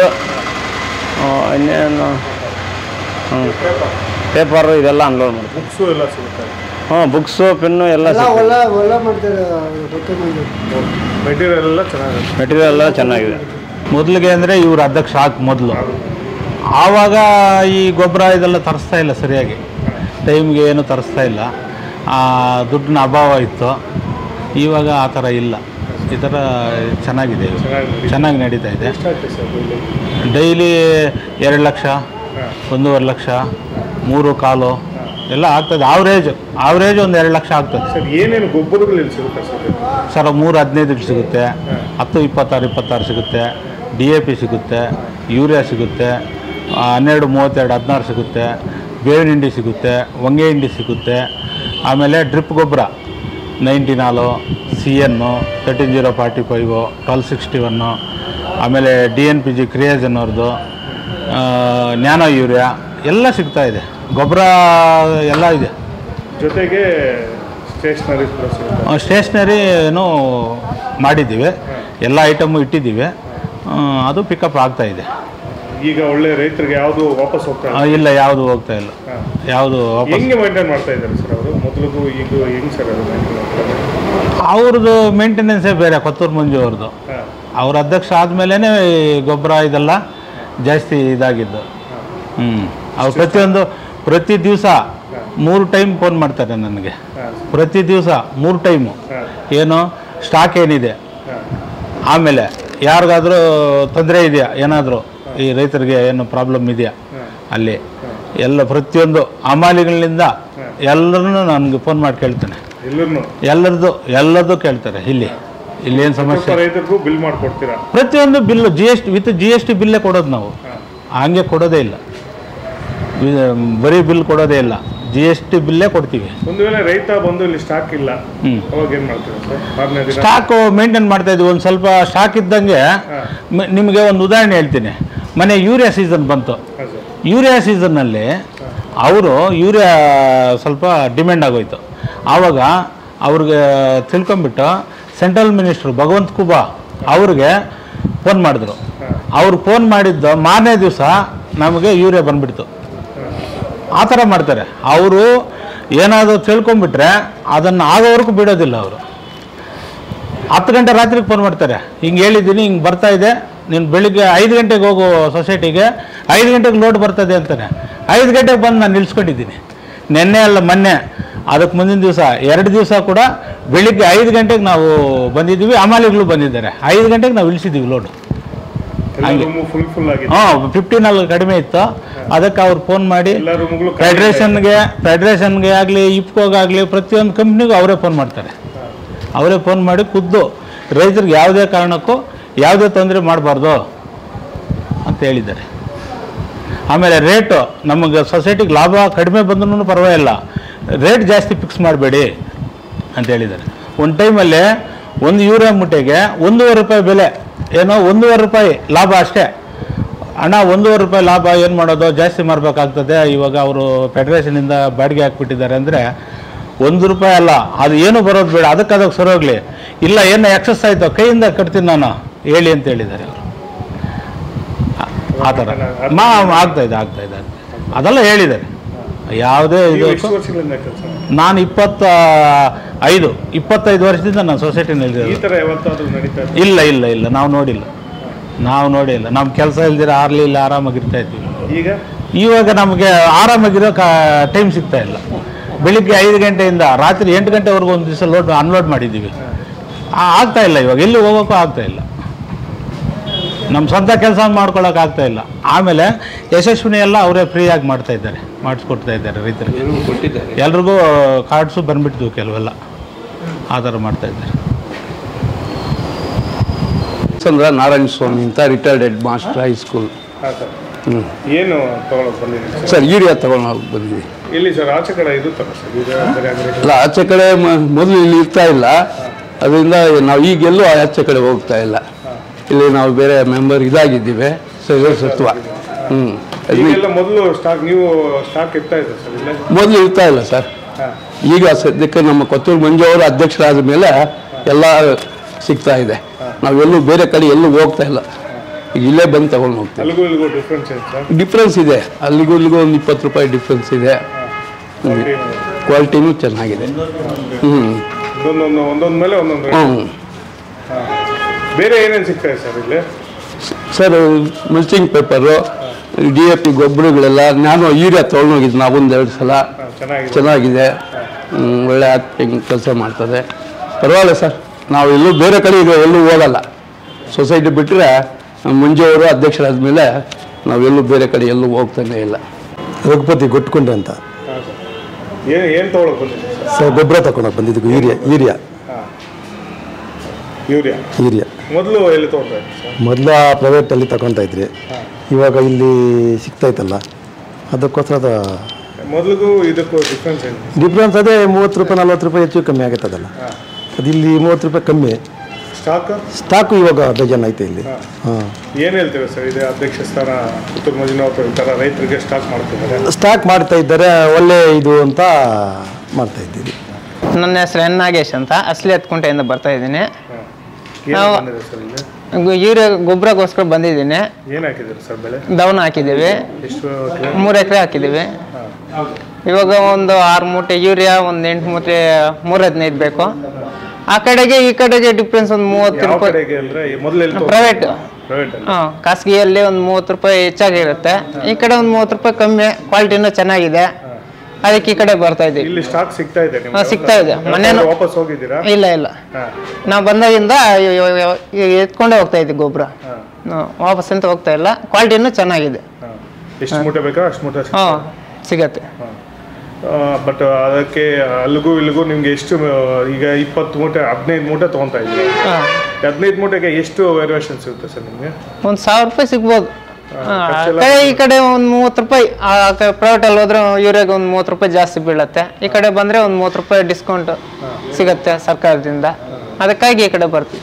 ಇನ್ನೇನು ಹ್ಞೂ ಪೇಪರು ಇದೆಲ್ಲ ಅನ್ಲೋಡ್ ಮಾಡ್ತೀವಿ. ಬುಕ್ಸು ಎಲ್ಲ ಸಿಗುತ್ತೆ? ಹ್ಞೂ, ಬುಕ್ಸು, ಪೆನ್ನು ಎಲ್ಲ ಮೆಟೀರಿಯಲ್ ಎಲ್ಲ ಚೆನ್ನಾಗಿದೆ. ಮೆಟೀರಿಯಲ್ ಎಲ್ಲ ಚೆನ್ನಾಗಿದೆ. ಮೊದಲಿಗೆ ಅಂದರೆ ಇವರು ಅಧ್ಯಕ್ಷ ಹಾಕಿ ಮೊದಲು ಆವಾಗ ಈ ಗೊಬ್ಬರ ಇದೆಲ್ಲ ತರಿಸ್ತಾ ಇಲ್ಲ ಸರಿಯಾಗಿ, ಟೈಮ್ಗೆ ಏನು ತರಿಸ್ತಾ ಇಲ್ಲ. ಆ ದುಡ್ಡಿನ ಅಭಾವ ಇತ್ತು. ಇವಾಗ ಆ ಥರ ಇಲ್ಲ, ಈ ಥರ ಚೆನ್ನಾಗಿದೆ, ಚೆನ್ನಾಗಿ ನಡೀತಾ ಇದೆ. ಡೈಲಿ ಎರಡು ಲಕ್ಷ, ಒಂದೂವರೆ ಲಕ್ಷ, ಮೂರು ಕಾಲು ಎಲ್ಲ ಆಗ್ತದೆ. ಆವ್ರೇಜ್ ಆವ್ರೇಜ್ ಒಂದು ಎರಡು ಲಕ್ಷ ಆಗ್ತದೆ. ಸರ್ ಏನೇನು ಗೊಬ್ಬರಗಳು ಸಿಗುತ್ತೆ ಸರ್? ಸರ್ ಮೂರು ಹದಿನೈದು ಸಿಗುತ್ತೆ, ಹತ್ತು ಇಪ್ಪತ್ತಾರು ಇಪ್ಪತ್ತಾರು ಸಿಗುತ್ತೆ, ಡಿ ಎ ಪಿ ಸಿಗುತ್ತೆ, ಯೂರಿಯಾ ಸಿಗುತ್ತೆ, ಹನ್ನೆರಡು ಮೂವತ್ತೆರಡು ಹದಿನಾರು ಸಿಗುತ್ತೆ, ಬೇವಿನ ಹಿಂಡಿ ಸಿಗುತ್ತೆ, ಹೊಂಗೆ ಹಿಂಡಿ ಸಿಗುತ್ತೆ. ಆಮೇಲೆ ಡ್ರಿಪ್ ಗೊಬ್ಬರ ನೈಂಟಿನಾಲು, C N, thirteen zero forty five, twelve sixty one, ಆಮೇಲೆ ಡಿ ಎನ್ ಪಿ ಜಿ ಕ್ರಿಯಾಜನ್ ಅವ್ರದ್ದು, ನ್ಯಾನೋ ಯೂರಿಯಾ ಎಲ್ಲ ಸಿಗ್ತಾ ಇದೆ. ಗೊಬ್ಬರ ಎಲ್ಲ ಇದೆ. ಜೊತೆಗೆ ಸ್ಟೇಷ್ನರಿ ಸ್ಟೇಷ್ನರಿನೂ ಮಾಡಿದ್ದೀವಿ, ಎಲ್ಲ ಐಟಮು ಇಟ್ಟಿದ್ದೀವಿ. ಅದು ಪಿಕಪ್ ಆಗ್ತಾ ಇದೆ. ಈಗ ಒಳ್ಳೆ ರೈತರಿಗೆ ಯಾವುದು ವಾಪಸ್ ಹೋಗ್ತಾ ಇಲ್ಲ, ಯಾವುದು ಹೋಗ್ತಾ ಇಲ್ಲ, ಯಾವುದು ಹೆಂಗೆ ಮೇಂಟೈನ್ ಮಾಡ್ತಾ ಇದ್ದಾರೆ ಸರ್ ಅವರು? ಮೊದಲಿಗೂ ಈಗ ಹೆಂಗೆ ಸರ್ ಅದು ಅವ್ರದ್ದು ಮೇಂಟೆನೆನ್ಸೇ ಬೇರೆ. ಕೊತ್ತೂರು ಮಂಜು ಅವ್ರದ್ದು, ಅವ್ರ ಅಧ್ಯಕ್ಷ ಆದಮೇಲೆ ಗೊಬ್ಬರ ಇದೆಲ್ಲ ಜಾಸ್ತಿ ಇದಾಗಿದ್ದು. ಹ್ಞೂ ಅವ್ರು ಪ್ರತಿಯೊಂದು ಪ್ರತಿ ದಿವಸ ಮೂರು ಟೈಮ್ ಫೋನ್ ಮಾಡ್ತಾರೆ ನನಗೆ. ಪ್ರತಿ ದಿವಸ ಮೂರು ಟೈಮು ಏನು ಸ್ಟಾಕ್ ಏನಿದೆ, ಆಮೇಲೆ ಯಾರಿಗಾದರೂ ತೊಂದರೆ ಇದೆಯಾ, ಏನಾದರೂ ಈ ರೈತರಿಗೆ ಏನು ಪ್ರಾಬ್ಲಮ್ ಇದೆಯಾ ಅಲ್ಲಿ ಎಲ್ಲ ಪ್ರತಿಯೊಂದು ಹಮಾಲಿಗಳಿಂದ ಎಲ್ಲರನ್ನೂ ನನಗೆ ಫೋನ್ ಮಾಡಿ ಕೇಳ್ತಾನೆ. ಎಲ್ಲರದ್ದು ಎಲ್ಲರದ್ದು ಕೇಳ್ತಾರೆ. ಇಲ್ಲಿ ಇಲ್ಲಿ ಏನು ಸಮಸ್ಯೆ, ರೈತರಿಗೂ ಬಿಲ್ ಮಾಡಿಕೊಡ್ತೀರಾ? ಪ್ರತಿಯೊಂದು bill G S T with G S T ಬಿಲ್ಲೇ ಕೊಡೋದು ನಾವು. ಹಂಗೆ ಕೊಡೋದೇ ಇಲ್ಲ, ಬರೀ ಬಿಲ್ ಕೊಡೋದೇ ಇಲ್ಲ, ಜಿ ಎಸ್ ಟಿ ಬಿಲ್ಲೇ ಕೊಡ್ತೀವಿ. ಒಂದು ವೇಳೆ ರೈತ ಬಂದು ಇಲ್ಲಿ ಸ್ಟಾಕ್ ಇಲ್ಲ, ಅವಾಗ ಏನು ಮಾಡ್ತೀರಾ ಸರ್? ಸ್ಟಾಕು ಮೇಂಟೈನ್ ಮಾಡ್ತಾ ಇದ್ವಿ. ಒಂದು ಸ್ವಲ್ಪ ಸ್ಟಾಕ್ ಇದ್ದಂಗೆ ನಿಮಗೆ ಒಂದು ಉದಾಹರಣೆ ಹೇಳ್ತೀನಿ. ಮನೆ ಯೂರಿಯಾ ಸೀಸನ್ ಬಂತು. ಯೂರಿಯಾ ಸೀಸನ್ನಲ್ಲಿ ಅವರು ಯೂರಿಯಾ ಸ್ವಲ್ಪ ಡಿಮ್ಯಾಂಡ್ ಆಗೋಯ್ತು. ಆವಾಗ ಅವ್ರಿಗೆ ತಿಳ್ಕೊಂಬಿಟ್ಟು ಸೆಂಟ್ರಲ್ ಮಿನಿಸ್ಟ್ರು ಭಗವಂತ ಖೂಬಾ ಅವ್ರಿಗೆ ಫೋನ್ ಮಾಡಿದ್ರು. ಅವ್ರು ಫೋನ್ ಮಾಡಿದ್ದು ಮಾರನೇ ದಿವಸ ನಮಗೆ ಯೂರಿಯಾ ಬಂದುಬಿಡ್ತು. ಆ ಥರ ಮಾಡ್ತಾರೆ ಅವರು. ಏನಾದರೂ ತಿಳ್ಕೊಂಬಿಟ್ರೆ ಅದನ್ನು ಆಗೋವರೆಗೂ ಬಿಡೋದಿಲ್ಲ ಅವರು. ಹತ್ತು ಗಂಟೆ ರಾತ್ರಿಗೆ ಫೋನ್ ಮಾಡ್ತಾರೆ, ಹಿಂಗೆ ಹೇಳಿದ್ದೀನಿ, ಹಿಂಗೆ ಬರ್ತಾ ಇದೆ, ನೀನು ಬೆಳಿಗ್ಗೆ ಐದು ಗಂಟೆಗೆ ಹೋಗು ಸೊಸೈಟಿಗೆ, ಐದು ಗಂಟೆಗೆ ಲೋಡ್ ಬರ್ತದೆ ಅಂತಾನೆ. ಐದು ಗಂಟೆಗೆ ಬಂದು ನಾನು ನಿಲ್ಸ್ಕೊಂಡಿದ್ದೀನಿ. ನಿನ್ನೆ ಅಲ್ಲ ಮೊನ್ನೆ, ಅದಕ್ಕೆ ಮುಂದಿನ ದಿವಸ ಎರಡು ದಿವಸ ಕೂಡ ಬೆಳಿಗ್ಗೆ ಐದು ಗಂಟೆಗೆ ನಾವು ಬಂದಿದ್ದೀವಿ, ಹಮಾಲಿಗಳು ಬಂದಿದ್ದಾರೆ. ಐದು ಗಂಟೆಗೆ ನಾವು ಇಳಿಸಿದ್ದೀವಿ ಲೋಡು. ಹಾಂ, ಫಿಫ್ಟೀನಲ್ಲಿ ಕಡಿಮೆ ಇತ್ತು. ಅದಕ್ಕೆ ಅವ್ರು ಫೋನ್ ಮಾಡಿ ಫೆಡ್ರೇಷನ್ಗೆ ಫೆಡ್ರೇಷನ್ಗೆ ಆಗಲಿ ಇಫ್ಕೋಗಾಗಲಿ ಪ್ರತಿಯೊಂದು ಕಂಪ್ನಿಗೂ ಅವರೇ ಫೋನ್ ಮಾಡ್ತಾರೆ. ಅವರೇ ಫೋನ್ ಮಾಡಿ ಖುದ್ದು ರೈತರಿಗೆ ಯಾವುದೇ ಕಾರಣಕ್ಕೂ ಯಾವುದೇ ತೊಂದರೆ ಮಾಡಬಾರ್ದು ಅಂತ ಹೇಳಿದ್ದಾರೆ. ಆಮೇಲೆ ರೇಟು ನಮಗೆ ಸೊಸೈಟಿಗೆ ಲಾಭ ಕಡಿಮೆ ಬಂದ್ರೂ ಪರವಾಗಿಲ್ಲ, ರೇಟ್ ಜಾಸ್ತಿ ಫಿಕ್ಸ್ ಮಾಡಬೇಡಿ ಅಂತ ಹೇಳಿದ್ದಾರೆ. ಒಂದು ಟೈಮಲ್ಲಿ ಒಂದು ಯೂರಿಯಾ ಮೂಟೆಗೆ ಒಂದೂವರೆ ರೂಪಾಯಿ ಬೆಲೆ, ಏನೋ ಒಂದೂವರೆ ರೂಪಾಯಿ ಲಾಭ ಅಷ್ಟೇ. ಹಣ ಒಂದೂವರೆ ರೂಪಾಯಿ ಲಾಭ ಏನು ಮಾಡೋದು, ಜಾಸ್ತಿ ಮಾರಬೇಕಾಗ್ತದೆ. ಇವಾಗ ಅವರು ಫೆಡ್ರೇಷನಿಂದ ಬಾಡಿಗೆ ಹಾಕ್ಬಿಟ್ಟಿದ್ದಾರೆ ಅಂದರೆ ಒಂದು ರೂಪಾಯಿ ಅಲ್ಲ, ಅದು ಏನು ಬರೋದು ಬೇಡ, ಅದಕ್ಕೆ ಅದಕ್ಕೆ ಸರೋಗ್ಲಿ. ಇಲ್ಲ ಏನು ಎಕ್ಸಸ್ ಆಯಿತು ಕೈಯಿಂದ ಕಟ್ತೀನಿ ನಾನು ಹೇಳಿ ಅಂತ ಹೇಳಿದ್ದಾರೆ ಅವರು. ಆ ಥರ ಮಾ ಆಗ್ತಾಯಿದೆ ಆಗ್ತಾಯಿದೆ ಅದೆಲ್ಲ ಹೇಳಿದ್ದಾರೆ. ಯಾವುದೇ ಇದು ನಾನು ಇಪ್ಪತ್ತ ಐದು ಇಪ್ಪತ್ತೈದು ವರ್ಷದಿಂದ ನಾನು ಸೊಸೈಟಿನಲ್ಲಿ ಇಲ್ಲ ಇಲ್ಲ ಇಲ್ಲ ನಾವು ನೋಡಿಲ್ಲ ನಾವು ನೋಡಿಲ್ಲ ನಮ್ಮ ಕೆಲಸ ಇಲ್ದಿರ ಆರ್ಲಿಲ್ಲ ಆರಾಮಾಗಿರ್ತಾ ಇದ್ದೀವಿ. ಈಗ ಇವಾಗ ನಮಗೆ ಆರಾಮಾಗಿರೋ ಕ ಟೈಮ್ ಸಿಗ್ತಾ ಇಲ್ಲ. ಬೆಳಿಗ್ಗೆ ಐದು ಗಂಟೆಯಿಂದ ರಾತ್ರಿ ಎಂಟು ಗಂಟೆವರೆಗೂ ಒಂದು ದಿವಸ ಲೋಡ್ ಅನ್ಲೋಡ್ ಮಾಡಿದ್ದೀವಿ. ಆಗ್ತಾ ಇಲ್ಲ, ಇವಾಗ ಎಲ್ಲಿ ಹೋಗೋಕ್ಕೂ ಆಗ್ತಾ ಇಲ್ಲ, ನಮ್ಮ ಸ್ವಂತ ಕೆಲಸ ಮಾಡ್ಕೊಳ್ಳೋಕೆ ಆಗ್ತಾ ಇಲ್ಲ. ಆಮೇಲೆ ಯಶಸ್ವಿನಿ ಎಲ್ಲ ಅವರೇ ಫ್ರೀಯಾಗಿ ಮಾಡ್ತಾ ಇದ್ದಾರೆ, ಮಾಡಿಸ್ಕೊಡ್ತಾ ಇದ್ದಾರೆ ರೈತರಿಗೆ. ಎಲ್ರಿಗೂ ಕಾರ್ಡ್ಸು ಬಂದ್ಬಿಟ್ಟಿದ್ವು ಕೆಲವೆಲ್ಲ, ಆ ಥರ ಮಾಡ್ತಾ ಇದ್ದಾರೆ. ಚಂದ್ರ ನಾರಾಯಣ ಸ್ವಾಮಿ ಅಂತ ರಿಟೈರ್ಡ್ ಹೆಡ್ ಮಾಸ್ಟರ್ ಹೈಸ್ಕೂಲ್. ಹ್ಞೂ ಏನು ತಗೊಳಕ್ ಬಂದಿದ್ದೀವಿ ಸರ್? ಯೂರಿಯಾ ತಗೊಂಡು ಬಂದಿದ್ದೀವಿ. ಇಲ್ಲಿ ಸರ್ ಆಚೆ ಕಡೆ ಇದು ಅಲ್ಲ, ಆಚೆ ಕಡೆ ಮೊದಲು ಇಲ್ಲಿ ಇರ್ತಾ ಇಲ್ಲ, ಅದರಿಂದ ನಾವು ಈಗೆಲ್ಲೂ ಆಚೆ ಕಡೆ ಹೋಗ್ತಾ ಇಲ್ಲ. ಇಲ್ಲಿ ನಾವು ಬೇರೆ ಮೆಂಬರ್ ಇದಾಗಿದ್ದೀವಿ ಸದಸ್ಯತ್ವ. ಹ್ಞೂ ಮೊದಲು ಸ್ಟಾಕ್ ನೀವು ಸ್ಟಾಕ್ ಇರ್ತಾ ಇದೆ ಸರ್? ಇಲ್ಲ ಮೊದಲು ಇರ್ತಾ ಇಲ್ಲ ಸರ್. ಈಗ ಸದ್ಯಕ್ಕೆ ನಮ್ಮ ಕೊತ್ತೂರು ಮಂಜು ಅವರು ಅಧ್ಯಕ್ಷರಾದ ಮೇಲೆ ಎಲ್ಲ ಸಿಗ್ತಾ ಇದೆ. ನಾವೆಲ್ಲೂ ಬೇರೆ ಕಡೆ ಎಲ್ಲೂ ಹೋಗ್ತಾ ಇಲ್ಲ, ಈಗ ಇಲ್ಲೇ ಬಂದು ತಗೊಂಡು ಹೋಗ್ತೀವಿ. ಡಿಫ್ರೆನ್ಸ್ ಇದೆ, ಅಲ್ಲಿಗೂ ಇಲ್ಲಿಗೂ ಒಂದು ಇಪ್ಪತ್ತು ರೂಪಾಯಿ ಡಿಫ್ರೆನ್ಸ್ ಇದೆ. ಕ್ವಾಲಿಟಿನೂ ಚೆನ್ನಾಗಿದೆ. ಹ್ಞೂ ಒಂದೊಂದು ಮೇಲೆ ಒಂದೊಂದು. ಹ್ಞೂ ಬೇರೆ ಏನೇನು ಸಿಗ್ತದೆ ಸರ್ ಇಲ್ಲಿ? Sir mulching paper, D A P ಗೊಬ್ಬರಗಳೆಲ್ಲ ನಾನು ಯೂರಿಯಾ ತೊಗೊಂಡೋಗಿದ್ದು ನಾವು ಒಂದೆರಡು ಸಲ, ಚೆನ್ನಾಗಿದೆ. ಹ್ಮ್, ಒಳ್ಳೆ ಆಕ್ಟಿಂಗ್ ಕೆಲಸ ಮಾಡ್ತದೆ. ಪರವಾಗಿಲ್ಲ ಸರ್, ನಾವು ಎಲ್ಲೂ ಬೇರೆ ಕಡೆ ಈಗ ಎಲ್ಲೂ ಹೋಗಲ್ಲ. ಸೊಸೈಟಿ ಬಿಟ್ಟರೆ ಮಂಜು ಅವರು ಅಧ್ಯಕ್ಷರಾದ್ಮೇಲೆ ನಾವೆಲ್ಲೂ ಬೇರೆ ಕಡೆ ಎಲ್ಲೂ ಹೋಗ್ತಾನೆ ಇಲ್ಲ. ರಘುಪತಿ ಗೊಟ್ಟುಕೊಂಡೆ ಅಂತ ಏನು ಏನು ತೊಗೊಳಕ್ಕೆ ಬಂದಿದ್ದೀರಿ ಸರ್? ಸರ್ ಗೊಬ್ಬರ ತಗೊಂಡೋಗಿ ಬಂದಿದ್ದು ಯೂರಿಯಾ ಯೂರಿಯಾ ಯೂರಿಯಾ ಯೂರಿಯಾ ಮೊದಲು ಎಲ್ಲಿ ತೊಗೊಂಡ್ರೆ ಸರ್? ಮೊದಲು ಆ ಪ್ರೈವೇಟಲ್ಲಿ ತಗೊತಾ ಇದ್ರಿ, ಇವಾಗ ಇಲ್ಲಿ ಸಿಗ್ತಾಯ್ತಲ್ಲ ಅದಕ್ಕೋಸ್ಕರ ಅದು ಮೊದಲಿಗೂ ಇದಕ್ಕೂ ಡಿಫ್ರೆನ್ಸ್ ಏನು? ಡಿಫ್ರೆನ್ಸ್ ಅದೇ ಮೂವತ್ತು ರೂಪಾಯಿ ನಲ್ವತ್ತು ರೂಪಾಯಿ ಹೆಚ್ಚು ಕಮ್ಮಿ ಆಗುತ್ತದಲ್ಲ. ಅದು ಇಲ್ಲಿ ಮೂವತ್ತು ರೂಪಾಯಿ ಕಮ್ಮಿ. ಸ್ಟಾಕ್ ಸ್ಟಾಕು ಇವಾಗ ಡಜನ್ ಐತೆ ಇಲ್ಲಿ. ಹಾಂ, ಏನು ಹೇಳ್ತೀರಾ ಸರ್? ಇದೆ ಅಧ್ಯಕ್ಷ ಸ್ಥಾನ ಪುತ್ತೂರು ಮಂಜುನಾಥ್ ಈ ಥರ ರೈತರಿಗೆ ಸ್ಟಾಕ್ ಮಾಡ್ತಿದ್ದಾರೆ. ಸ್ಟಾಕ್ ಮಾಡ್ತಾ ಇದ್ದಾರೆ, ಒಳ್ಳೆ ಇದು ಅಂತ ಮಾಡ್ತಾ ಇದ್ದೀವಿ. ನನ್ನ ಹೆಸರು ಎನ್ ನಾಗೇಶ್ ಅಂತ, ಅಸಲಿ ಹತ್ಕುಂಟೆಯಿಂದ ಬರ್ತಾ ಇದ್ದೀನಿ. ನಾವು ಯೂರಿಯಾ ಗೊಬ್ಬರಗೋಸ್ಕರ ಬಂದಿದ್ದೀನಿ. ಏನು ಹಾಕಿದ್ದೀರಿ ಸರ್ ಬೆಳೆ? ದವನ ಹಾಕಿದ್ದೀವಿ, ಎಷ್ಟು? ಮೂರು ಎಕರೆ ಹಾಕಿದ್ದೀವಿ. ಇವಾಗ ಒಂದು ಆರು ಮೂಟೆ ಯೂರಿಯಾ, ಒಂದು ಎಂಟು ಮೂಟೆ ಮೂರು ಹದಿನೈದು ಬೇಕು. ಆ ಕಡೆಗೆ ಈ ಕಡೆಗೆ ಡಿಫ್ರೆನ್ಸ್ ಒಂದು ಮೂವತ್ತು ರೂಪಾಯಿ. ಪ್ರೈವೇಟ್ ಹಾಂ, ಖಾಸಗಿಯಲ್ಲಿ ಒಂದು ಮೂವತ್ತು ರೂಪಾಯಿ ಹೆಚ್ಚಾಗಿರುತ್ತೆ, ಈ ಕಡೆ ಒಂದು ಮೂವತ್ತು ರೂಪಾಯಿ ಕಮ್ಮಿ. ಕ್ವಾಲಿಟಿನೂ ಚೆನ್ನಾಗಿದೆ, ಅದಕ್ಕೆ ಈ ಕಡೆ ಬರ್ತಾ ಇದ್ದೀವಿ. ಇಲ್ಲಿ ಸ್ಟಾಕ್ ಸಿಗ್ತಾ ಇದೆ? ಸಿಗ್ತಾ ಇದೆ. ಮನೇನು ವಾಪಸ್ ಹೋಗಿದ್ದೀರಾ? ಇಲ್ಲ ಇಲ್ಲ, ನಾವು ಬಂದಾಗಿಂದ ಎತ್ಕೊಂಡೇ ಹೋಗ್ತಾ ಇದ್ದೀವಿ ಗೊಬ್ಬರ, ವಾಪಸ್ ಅಂತ ಹೋಗ್ತಾ ಇಲ್ಲ. ಕ್ವಾಲಿಟಿನೂ ಚೆನ್ನಾಗಿದೆ. ಎಷ್ಟು ಮೂಟೆ ಬೇಕಾ ಅಷ್ಟು ಮೂಟೆ ಹಾಂ ಸಿಗತ್ತೆ. ಬಟ್ ಅದಕ್ಕೆ ಅಲ್ಲಿಗೂ ಇಲ್ಲಿಗೂ ನಿಮ್ಗೆ ಎಷ್ಟು? ಈಗ ಇಪ್ಪತ್ತು ಮೂಟೆ ಹದಿನೈದು ಮೂಟೆ ತೊಗೊತಾ ಇದ್ದೀವಿ. ಹದಿನೈದು ಮೂಟೆಗೆ ಎಷ್ಟು ವೇರಿಯೇಷನ್ ಸಿಗುತ್ತೆ ಸರ್ ನಿಮಗೆ? ಒಂದು ಸಾವಿರ ರೂಪಾಯಿ ಸಿಗ್ಬೋದು. ಈ ಕಡೆ ಒಂದು ಮೂವತ್ತು ರೂಪಾಯಿ, ಪ್ರೈವೇಟ್ ಅಲ್ಲಿ ಹೋದ್ರೆ ಯೂರಿಯಾಗ ಒಂದು ಮೂವತ್ತು ರೂಪಾಯಿ ಜಾಸ್ತಿ ಬೀಳತ್ತೆ, ಈ ಕಡೆ ಬಂದ್ರೆ ಒಂದು ಮೂವತ್ತು ರೂಪಾಯಿ ಡಿಸ್ಕೌಂಟ್ ಸಿಗತ್ತೆ ಸರ್ಕಾರದಿಂದ. ಅದಕ್ಕಾಗಿ ಈ ಕಡೆ ಬರ್ತೀವಿ.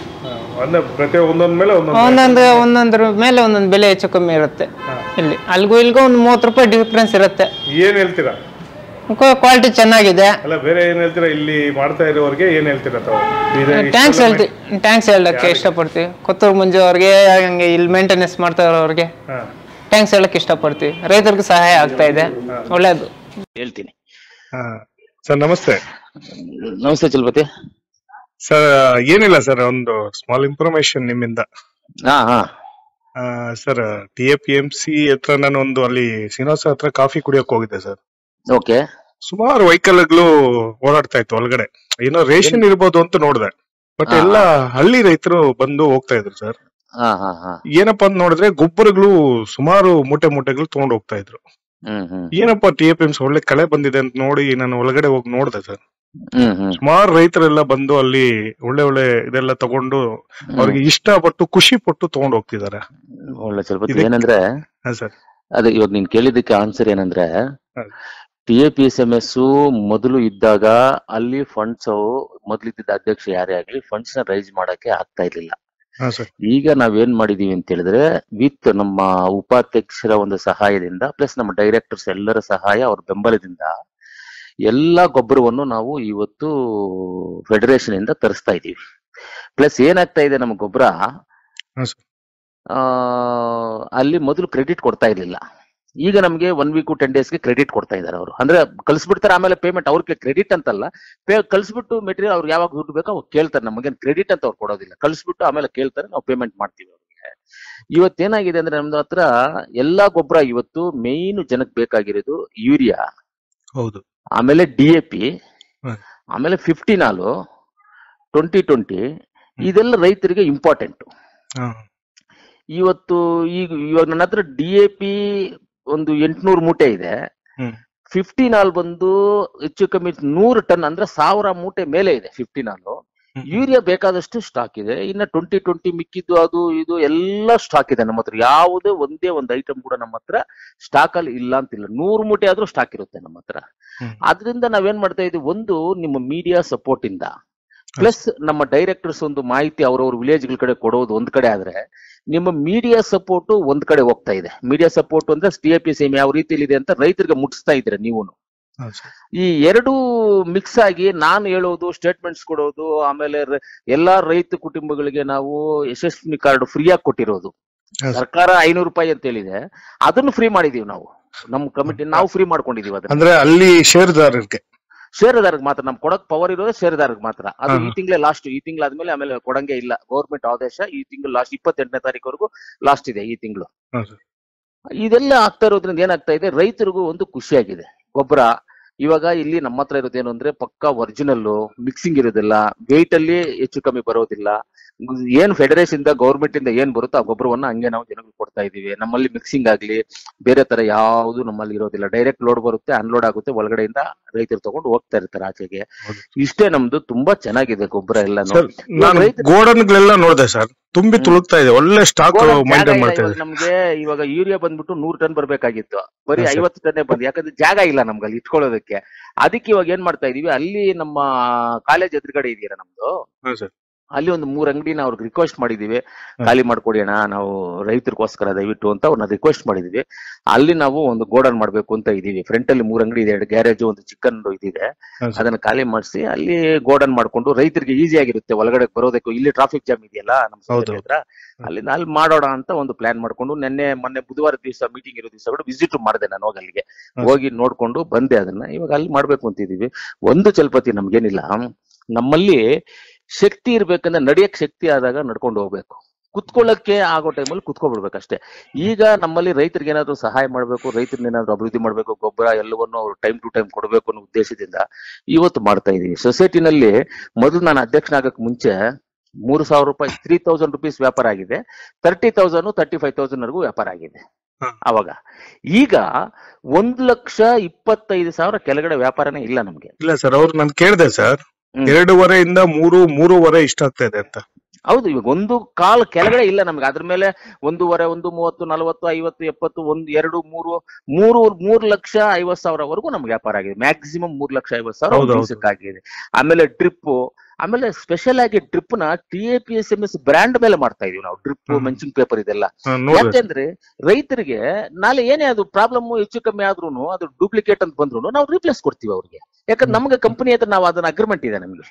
ಒಂದೊಂದು ಒಂದೊಂದ್ರ ಮೇಲೆ ಒಂದೊಂದು ಬೆಲೆ ಹೆಚ್ಚು ಕಮ್ಮಿ ಇರುತ್ತೆ. ಇಲ್ಲಿ ಅಲ್ಲಿಗೂ ಇಲ್ಲಿಗೂ ಒಂದು ಮೂವತ್ತು ರೂಪಾಯಿ ಡಿಫ್ರೆನ್ಸ್ ಇರುತ್ತೆ. ಏನ್ ಹೇಳ್ತೀರಾ? ಕ್ವಾಲಿಟಿ ಚೆನ್ನಾಗಿದೆ. ಅಲ್ಲ ಬೇರೆ ಏನ್ ಹೇಳ್ತೀರಾ? ಇಲ್ಲಿ ಮಾಡ್ತಾ ಇರೋರಿಗೆ ಏನ್ ಹೇಳ್ತೀರಾ ತಾವು? ಟ್ಯಾಂಕ್ಸ್ ಹೇಳ್ತೀವಿ, ಟ್ಯಾಂಕ್ಸ್ ಹೇಳಕ್ಕೆ ಇಷ್ಟಪಡ್ತೀವಿ. ಕೊತ್ತೂರು ಮಂಜು ಅವ್ರಿಗೆ, ಹಂಗೆ ಇಲ್ಲಿ ಮೇಂಟೆನೆನ್ಸ್ ಮಾಡ್ತಾ ಇರೋರಿಗೆ ಟ್ಯಾಂಕ್ಸ್ ಹೇಳಕ್ ಇಷ್ಟಪಡ್ತೀವಿ. ರೈತರಿಗೆ ಸಹಾಯ ಆಗ್ತಾ ಇದೆ, ಒಳ್ಳೇದು ಹೇಳ್ತೀನಿ. ಸರ್ ನಮಸ್ತೆ. ನಮಸ್ತೆ ಚಲಪತಿ ಸರ್. ಏನಿಲ್ಲ ಸರ್, ಒಂದು ಸ್ಮಾಲ್ ಇನ್ಫಾರ್ಮೇಶನ್ ನಿಮ್ಮಿಂದ. ಹಾ ಹಾ sir, T A P M C ಹತ್ರ ನಾನು ಒಂದು ಅಲ್ಲಿ ಶ್ರೀನಿವಾಸ ಹತ್ರ ಕಾಫಿ ಕುಡಿಯೋಕೆ ಹೋಗಿದ್ದೆ ಸರ್. ಓಕೆ. ಸುಮಾರು ವೆಹಿಕಲ್ಗಳು ಓಡಾಡ್ತಾ ಇತ್ತು ಒಳಗಡೆ. ಏನೋ ರೇಷನ್ ಇರ್ಬೋದು ಅಂತ ನೋಡಿದೆ, ಬಟ್ ಎಲ್ಲ ಹಳ್ಳಿ ರೈತರು ಬಂದು ಹೋಗ್ತಾ ಇದ್ರು ಸರ್. ಏನಪ್ಪಾ ಅಂತ ನೋಡಿದ್ರೆ ಗೊಬ್ಬರಗಳು ಸುಮಾರು ಮೂಟೆ ಮೂಟೆಗಳು ತಗೊಂಡು ಹೋಗ್ತಾ ಇದ್ರು. ಏನಪ್ಪಾ T A P M C ಒಳ್ಳೆ ಕಳೆ ಬಂದಿದೆ ಅಂತ ನೋಡಿ ನಾನು ಒಳಗಡೆ ಹೋಗಿ ನೋಡಿದೆ ಸರ್. ಸುಮಾರು ರೈತರೆಲ್ಲ ಬಂದು ಅಲ್ಲಿ ಒಳ್ಳೆ ಒಳ್ಳೆ ಇದೆಲ್ಲ ತಗೊಂಡು ಅವ್ರಿಗೆ ಇಷ್ಟಪಟ್ಟು ಖುಷಿ ಪಟ್ಟು ತಗೊಂಡು ಹೋಗ್ತಿದ್ದಾರೆ. ಒಳ್ಳೆ ಸ್ವಲ್ಪ ಏನಂದ್ರೆ ಅದೇ ಇವಾಗ ನೀನ್ ಕೇಳಿದ್ದಕ್ಕೆ ಆನ್ಸರ್ ಏನಂದ್ರೆ, T A P S M S ಮೊದಲು ಇದ್ದಾಗ ಅಲ್ಲಿ ಫಂಡ್ಸ್ ಮೊದಲಿದ್ದ ಅಧ್ಯಕ್ಷ ಯಾರೇ ಆಗ್ಲಿ ಫಂಡ್ಸ್ ನ ರೈಸ್ ಮಾಡಕ್ಕೆ ಆಗ್ತಾ ಇರ್ಲಿಲ್ಲ. ಈಗ ನಾವೇನ್ ಮಾಡಿದೀವಿ ಅಂತ ಹೇಳಿದ್ರೆ, ವಿತ್ ನಮ್ಮ ಉಪಾಧ್ಯಕ್ಷರ ಒಂದು ಸಹಾಯದಿಂದ ಪ್ಲಸ್ ನಮ್ಮ ಡೈರೆಕ್ಟರ್ಸ್ ಎಲ್ಲರ ಸಹಾಯ ಅವ್ರ ಬೆಂಬಲದಿಂದ ಎಲ್ಲಾ ಗೊಬ್ಬರವನ್ನು ನಾವು ಇವತ್ತು ಫೆಡರೇಷನ್ ಇಂದ ತರಿಸ್ತಾ ಇದೀವಿ. ಪ್ಲಸ್ ಏನಾಗ್ತಾ ಇದೆ, ನಮ್ಮ ಗೊಬ್ಬರ ಆ ಅಲ್ಲಿ ಮೊದಲು ಕ್ರೆಡಿಟ್ ಕೊಡ್ತಾ ಇರ್ಲಿಲ್ಲ, ಈಗ ನಮ್ಗೆ ಒನ್ ವೀಕ್ ಟೆನ್ ಡೇಸ್ಗೆ ಕ್ರೆಡಿಟ್ ಕೊಡ್ತಾ ಇದಾರೆ ಅವರು. ಅಂದ್ರೆ ಕಳ್ಸಿಬಿಡ್ತಾರೆ, ಆಮೇಲೆ ಪೇಮೆಂಟ್ ಅವ್ರಿಗೆ ಕ್ರೆಡಿಟ್ ಅಂತಲ್ಲ, ಪೇ ಕಳ್ಸಿಬಿಟ್ಟು ಮೆಟೀರಿಯಲ್ ಅವ್ರಿಗೆ ಯಾವಾಗ ದುಡ್ಡು ಬೇಕೋ ಅವಾಗ ಕೇಳ್ತಾರೆ. ನಮಗೆ ಕ್ರೆಡಿಟ್ ಅಂತ ಅವ್ರು ಕೊಡೋದಿಲ್ಲ, ಕಳ್ಸಿಬಿಟ್ಟು ಆಮೇಲೆ ಕೇಳ್ತಾರೆ, ನಾವು ಪೇಮೆಂಟ್ ಮಾಡ್ತೀವಿ ಅವ್ರಿಗೆ. ಇವತ್ತೇನಾಗಿದೆ ಅಂದ್ರೆ ನಮ್ದು ಹತ್ರ ಎಲ್ಲಾ ಗೊಬ್ಬರ ಇವತ್ತು ಮೇನ್ ಜನಕ್ಕೆ ಬೇಕಾಗಿರೋದು ಯೂರಿಯಾ, ಹೌದು, ಆಮೇಲೆ ಡಿ ಎ ಪಿ, ಆಮೇಲೆ ಫಿಫ್ಟಿನಾಲು, ಟ್ವೆಂಟಿ ಟ್ವೆಂಟಿ, ಇದೆಲ್ಲ ರೈತರಿಗೆ ಇಂಪಾರ್ಟೆಂಟ್. ಇವತ್ತು ಈಗ ಇವಾಗ ನನ್ನ ಹತ್ರ ಡಿ ಎ ಪಿ ಒಂದು ಎಂಟ್ನೂರು ಮೂಟೆ ಇದೆ, ಫಿಫ್ಟಿನಾಲ್ ಬಂದು ಹೆಚ್ಚು ಕಮ್ಮಿ ನೂರು ಟನ್ ಅಂದ್ರೆ ಸಾವಿರ ಮೂಟೆ ಮೇಲೆ ಇದೆ ಫಿಫ್ಟಿನಾಲು. ಯೂರಿಯಾ ಬೇಕಾದಷ್ಟು ಸ್ಟಾಕ್ ಇದೆ. ಇನ್ನ ಟ್ವೆಂಟಿ ಟ್ವೆಂಟಿ ಮಿಕ್ಕಿದ್ದು ಅದು ಇದು ಎಲ್ಲ ಸ್ಟಾಕ್ ಇದೆ ನಮ್ಮ ಹತ್ರ. ಯಾವುದೇ ಒಂದೇ ಒಂದು ಐಟಮ್ ಕೂಡ ನಮ್ಮ ಹತ್ರ ಸ್ಟಾಕ್ ಅಲ್ಲಿ ಇಲ್ಲ ಅಂತಿಲ್ಲ. ನೂರು ಮೂಟೆ ಆದ್ರೂ ಸ್ಟಾಕ್ ಇರುತ್ತೆ ನಮ್ಮ ಹತ್ರ. ಆದ್ರಿಂದ ನಾವೇನ್ ಮಾಡ್ತಾ ಇದೀವಿ, ಒಂದು ನಿಮ್ಮ ಮೀಡಿಯಾ ಸಪೋರ್ಟ್ ಇಂದ ಪ್ಲಸ್ ನಮ್ಮ ಡೈರೆಕ್ಟರ್ಸ್ ಒಂದು ಮಾಹಿತಿ ಅವ್ರವ್ರ ವಿಲೇಜ್ ಗಳ ಕಡೆ ಕೊಡೋದು ಒಂದ್ ಕಡೆ ಆದ್ರೆ, ನಿಮ್ಮ ಮೀಡಿಯಾ ಸಪೋರ್ಟ್ ಒಂದ್ ಕಡೆ ಹೋಗ್ತಾ ಇದೆ. ಮೀಡಿಯಾ ಸಪೋರ್ಟ್ ಅಂದ್ರೆ ಟಿ ಎ ಪಿ ಸೇಮ್ ಯಾವ ರೀತಿಯಲ್ಲಿ ಇದೆ ಅಂತ ರೈತರಿಗೆ ಮುಟ್ಟಿಸ್ತಾ ಇದ್ರೆ ನೀವು. ಈ ಎರಡು ಮಿಕ್ಸ್ ಆಗಿ ನಾನು ಹೇಳೋದು, ಸ್ಟೇಟ್ಮೆಂಟ್ಸ್ ಕೊಡೋದು, ಆಮೇಲೆ ಎಲ್ಲಾ ರೈತ ಕುಟುಂಬಗಳಿಗೆ ನಾವು ಯಶಸ್ವಿನಿ ಕಾರ್ಡ್ ಫ್ರೀ ಆಗಿ ಕೊಟ್ಟಿರೋದು. ಸರ್ಕಾರ ಐನೂರು ರೂಪಾಯಿ ಅಂತ ಹೇಳಿದೆ, ಅದನ್ನು ಫ್ರೀ ಮಾಡಿದೀವಿ ನಾವು, ನಮ್ಮ ಕಮಿಟಿ ನಾವು ಫ್ರೀ ಮಾಡ್ಕೊಂಡಿದೀವಿ. ಅದನ್ನ ಅಂದ್ರೆ ಅಲ್ಲಿ ಷೇರುದಾರರಿಗೆ ಷೇರುದಾರರಿಗೆ ಮಾತ್ರ ನಮ್ ಕೊಡಕ್ ಪವರ್ ಇರೋದು ಷೇರುದಾರರಿಗೆ ಮಾತ್ರ. ಅದು ಈ ತಿಂಗಳೇ ಲಾಸ್ಟ್, ಈ ತಿಂಗಳಾದ್ಮೇಲೆ ಆಮೇಲೆ ಕೊಡಂಗೆ ಇಲ್ಲ. ಗೌರ್ಮೆಂಟ್ ಆದೇಶ ಈ ತಿಂಗಳು ಲಾಸ್ಟ್ ಇಪ್ಪತ್ತೆಂಟನೇ ತಾರೀಕುವರೆಗೂ ಲಾಸ್ಟ್ ಇದೆ ಈ ತಿಂಗಳು. ಇದೆಲ್ಲ ಆಗ್ತಾ ಇರೋದ್ರಿಂದ ಏನಾಗ್ತಾ ಇದೆ, ರೈತರಿಗೂ ಒಂದು ಖುಷಿಯಾಗಿದೆ. ಗೊಬ್ಬರ ಇವಾಗ ಇಲ್ಲಿ ನಮ್ಮ ಹತ್ರ ಇರೋದೇನು ಅಂದ್ರೆ ಪಕ್ಕಾ ಒರಿಜಿನಲ್ ಮಿಕ್ಸಿಂಗ್ ಇರೋದಿಲ್ಲ, ವೇಟ್ ಅಲ್ಲಿ ಹೆಚ್ಚು ಕಮ್ಮಿ ಬರೋದಿಲ್ಲ. ಏನ್ ಫೆಡರೇಷನ್ ಇಂದ ಗೌರ್ಮೆಂಟ್ ಇಂದ ಏನ್ ಬರುತ್ತೋ ಆ ಗೊಬ್ಬರವನ್ನ ಹಂಗೆ ನಾವು ಜನಗಳಿಗೆ ಕೊಡ್ತಾ ಇದೀವಿ. ನಮ್ಮಲ್ಲಿ ಮಿಕ್ಸಿಂಗ್ ಆಗ್ಲಿ ಬೇರೆ ತರ ಯಾವುದು ನಮ್ಮಲ್ಲಿ ಇರೋದಿಲ್ಲ. ಡೈರೆಕ್ಟ್ ಲೋಡ್ ಬರುತ್ತೆ, ಅನ್ಲೋಡ್ ಆಗುತ್ತೆ, ಒಳಗಡೆಯಿಂದ ರೈತರು ತಗೊಂಡು ಹೋಗ್ತಾ ಇರ್ತಾರೆ ಆಚೆಗೆ. ಇಷ್ಟೇ ನಮ್ದು. ತುಂಬಾ ಚೆನ್ನಾಗಿದೆ ಗೊಬ್ಬರ ಎಲ್ಲ. ನಾನು ಗೋಡನ್ಗಳೆಲ್ಲ ನೋಡಿದೆ ಸರ್, ತುಂಬಿ ತುಳುಕ್ತಾ ಇದೆ, ಒಳ್ಳೆ ಸ್ಟಾಕ್ ಮೈಂಟೈನ್ ಮಾಡ್ತಾ ಇದೆ. ನಮ್ಗೆ ಇವಾಗ ಯೂರಿಯಾ ಬಂದ್ಬಿಟ್ಟು ನೂರ್ ಟನ್ ಬರ್ಬೇಕಾಗಿತ್ತು, ಬರೀ ಐವತ್ತು ಟನ್ನೇ ಬಂದ್. ಯಾಕಂದ್ರೆ ಜಾಗ ಇಲ್ಲ ನಮ್ಗೆ ಅಲ್ಲಿ ಇಟ್ಕೊಳ್ಳೋದಕ್ಕೆ. ಅದಕ್ಕೆ ಇವಾಗ ಏನ್ ಮಾಡ್ತಾ ಇದೀವಿ, ಅಲ್ಲಿ ನಮ್ಮ ಕಾಲೇಜ್ ಎದುರುಗಡೆ ಇದೆಯಲ್ಲ ನಮ್ದು, ಅಲ್ಲಿ ಒಂದು ಮೂರ್ ಅಂಗಡಿನ ಅವ್ರಿಗೆ ರಿಕ್ವೆಸ್ಟ್ ಮಾಡಿದೀವಿ, ಖಾಲಿ ಮಾಡ್ಕೊಡಿ ಅಣ್ಣ ನಾವು ರೈತರಿಗೋಸ್ಕರ ದಯವಿಟ್ಟು ಅಂತ ಅವ್ರನ್ನ ರಿಕ್ವೆಸ್ಟ್ ಮಾಡಿದೀವಿ. ಅಲ್ಲಿ ನಾವು ಒಂದು ಗೋಡನ್ ಮಾಡ್ಬೇಕು ಅಂತ ಇದೀವಿ. ಫ್ರಂಟ್ ಅಲ್ಲಿ ಮೂರ್ ಅಂಗಡಿ ಇದೆ, ಎರಡು ಗ್ಯಾರೇಜ್, ಒಂದು ಚಿಕನ್ ಇದಿದೆ. ಅದನ್ನ ಖಾಲಿ ಮಾಡಿಸಿ ಅಲ್ಲಿ ಗೋಡನ್ ಮಾಡ್ಕೊಂಡು ರೈತರಿಗೆ ಈಸಿ ಆಗಿರುತ್ತೆ ಒಳಗಡೆ ಬರೋದಕ್ಕೂ. ಇಲ್ಲಿ ಟ್ರಾಫಿಕ್ ಜಾಮ್ ಇದೆಯಲ್ಲ ನಮ್ಮ ಹತ್ರ, ಅಲ್ಲಿಂದ ಅಲ್ಲಿ ಮಾಡೋಣ ಅಂತ ಒಂದು ಪ್ಲಾನ್ ಮಾಡ್ಕೊಂಡು ನಿನ್ನೆ ಮೊನ್ನೆ ಬುಧವಾರ ದಿವಸ ಮೀಟಿಂಗ್ ಇರೋ ದಿವಸ ಕೂಡ ವಿಸಿಟ್ ಮಾಡಿದೆ ನಾನು. ಹೋಗಿ ಅಲ್ಲಿಗೆ ಹೋಗಿ ನೋಡ್ಕೊಂಡು ಬಂದೆ. ಅದನ್ನ ಇವಾಗ ಅಲ್ಲಿ ಮಾಡ್ಬೇಕು ಅಂತಿದೀವಿ. ಒಂದು ಚಲ್ಪತಿ ನಮ್ಗೇನಿಲ್ಲ, ನಮ್ಮಲ್ಲಿ ಶಕ್ತಿ ಇರ್ಬೇಕಂದ್ರೆ ನಡಿಯಕ್ ಶಕ್ತಿ ಆದಾಗ ನಡ್ಕೊಂಡು ಹೋಗ್ಬೇಕು, ಕುತ್ಕೊಳ್ಳಕ್ಕೆ ಆಗೋ ಟೈಮಲ್ಲಿ ಕುತ್ಕೊಬಿಡ್ಬೇಕಷ್ಟೇ. ಈಗ ನಮ್ಮಲ್ಲಿ ರೈತರಿಗೆ ಏನಾದ್ರು ಸಹಾಯ ಮಾಡ್ಬೇಕು, ರೈತರನ್ನ ಏನಾದ್ರು ಅಭಿವೃದ್ಧಿ ಮಾಡ್ಬೇಕು, ಗೊಬ್ಬರ ಎಲ್ಲವನ್ನು ಅವ್ರು ಟೈಮ್ ಟು ಟೈಮ್ ಕೊಡ್ಬೇಕು ಅನ್ನೋ ಉದ್ದೇಶದಿಂದ ಇವತ್ತು ಮಾಡ್ತಾ ಇದೀವಿ. ಸೊಸೈಟಿನಲ್ಲಿ ಮೊದಲು ನಾನು ಅಧ್ಯಕ್ಷನಾಗಕ್ ಮುಂಚೆ ಮೂರು ಸಾವಿರ ರೂಪಾಯಿ ತ್ರೀ ತೌಸಂಡ್ ರುಪೀಸ್ ವ್ಯಾಪಾರ ಆಗಿದೆ, thirty thousand thirty five thousand ವರೆಗೂ ವ್ಯಾಪಾರ ಆಗಿದೆ ಅವಾಗ. ಈಗ ಒಂದ್ ಲಕ್ಷ ಇಪ್ಪತ್ತೈದು ಸಾವಿರ ಕೆಳಗಡೆ ವ್ಯಾಪಾರನೇ ಇಲ್ಲ ನಮ್ಗೆ. ಇಲ್ಲ ಸರ್, ಅವ್ರು ನಾನು ಕೇಳಿದೆ ಸರ್, ಎರಡೂವರೆಯಿಂದ ಮೂರು ಮೂರುವರೆ ಇಷ್ಟ ಆಗ್ತಾ ಇದೆ ಅಂತ. ಹೌದು, ಇವಾಗ ಒಂದು ಕಾಲ್ ಕೆಳಗಡೆ ಇಲ್ಲ ನಮ್ಗೆ. ಅದ್ರ ಮೇಲೆ ಒಂದೂವರೆ, ಒಂದು ಮೂವತ್ತು, ನಲವತ್ತು, ಐವತ್ತು, ಎಪ್ಪತ್ತು, ಒಂದು ಎರಡು ಮೂರು ಮೂರು ಮೂರ್ ಲಕ್ಷ ಐವತ್ ಸಾವಿರವರೆಗೂ ನಮ್ಗೆ ವ್ಯಾಪಾರ ಆಗಿದೆ. ಮ್ಯಾಕ್ಸಿಮಮ್ ಮೂರ್ ಲಕ್ಷ ಐವತ್ ಸಾವಿರ ಆಗಿದೆ. ಆಮೇಲೆ ಡ್ರಿಪ್, ಆಮೇಲೆ ಸ್ಪೆಷಲ್ ಆಗಿ ಡ್ರಿಪ್ ನ T A P S M S brand ಮೇಲೆ ಮಾಡ್ತಾ ಇದೀವಿ ನಾವು. ಡ್ರಿಪ್, ಮೆನ್ಸಿಂಗ್ ಪೇಪರ್ ಇದೆಲ್ಲ. ಯಾಕೆಂದ್ರೆ ರೈತರಿಗೆ ನಾಳೆ ಏನೇ ಅದು ಪ್ರಾಬ್ಲಮ್ ಹೆಚ್ಚು ಕಮ್ಮಿ ಆದ್ರೂ ಅದು ಡೂಪ್ಲಿಕೇಟ್ ಅಂತ ಬಂದ್ರು ನಾವು ರೀಪ್ಲೇಸ್ ಕೊಡ್ತೀವಿ ಅವ್ರಿಗೆ. ಯಾಕಂದ್ರೆ ನಮ್ಗೆ ಕಂಪನಿ ಹತ್ರ ನಾವು ಅದನ್ನ ಅಗ್ರಿಮೆಂಟ್ ಇದೆ ನಮ್ಗೆ,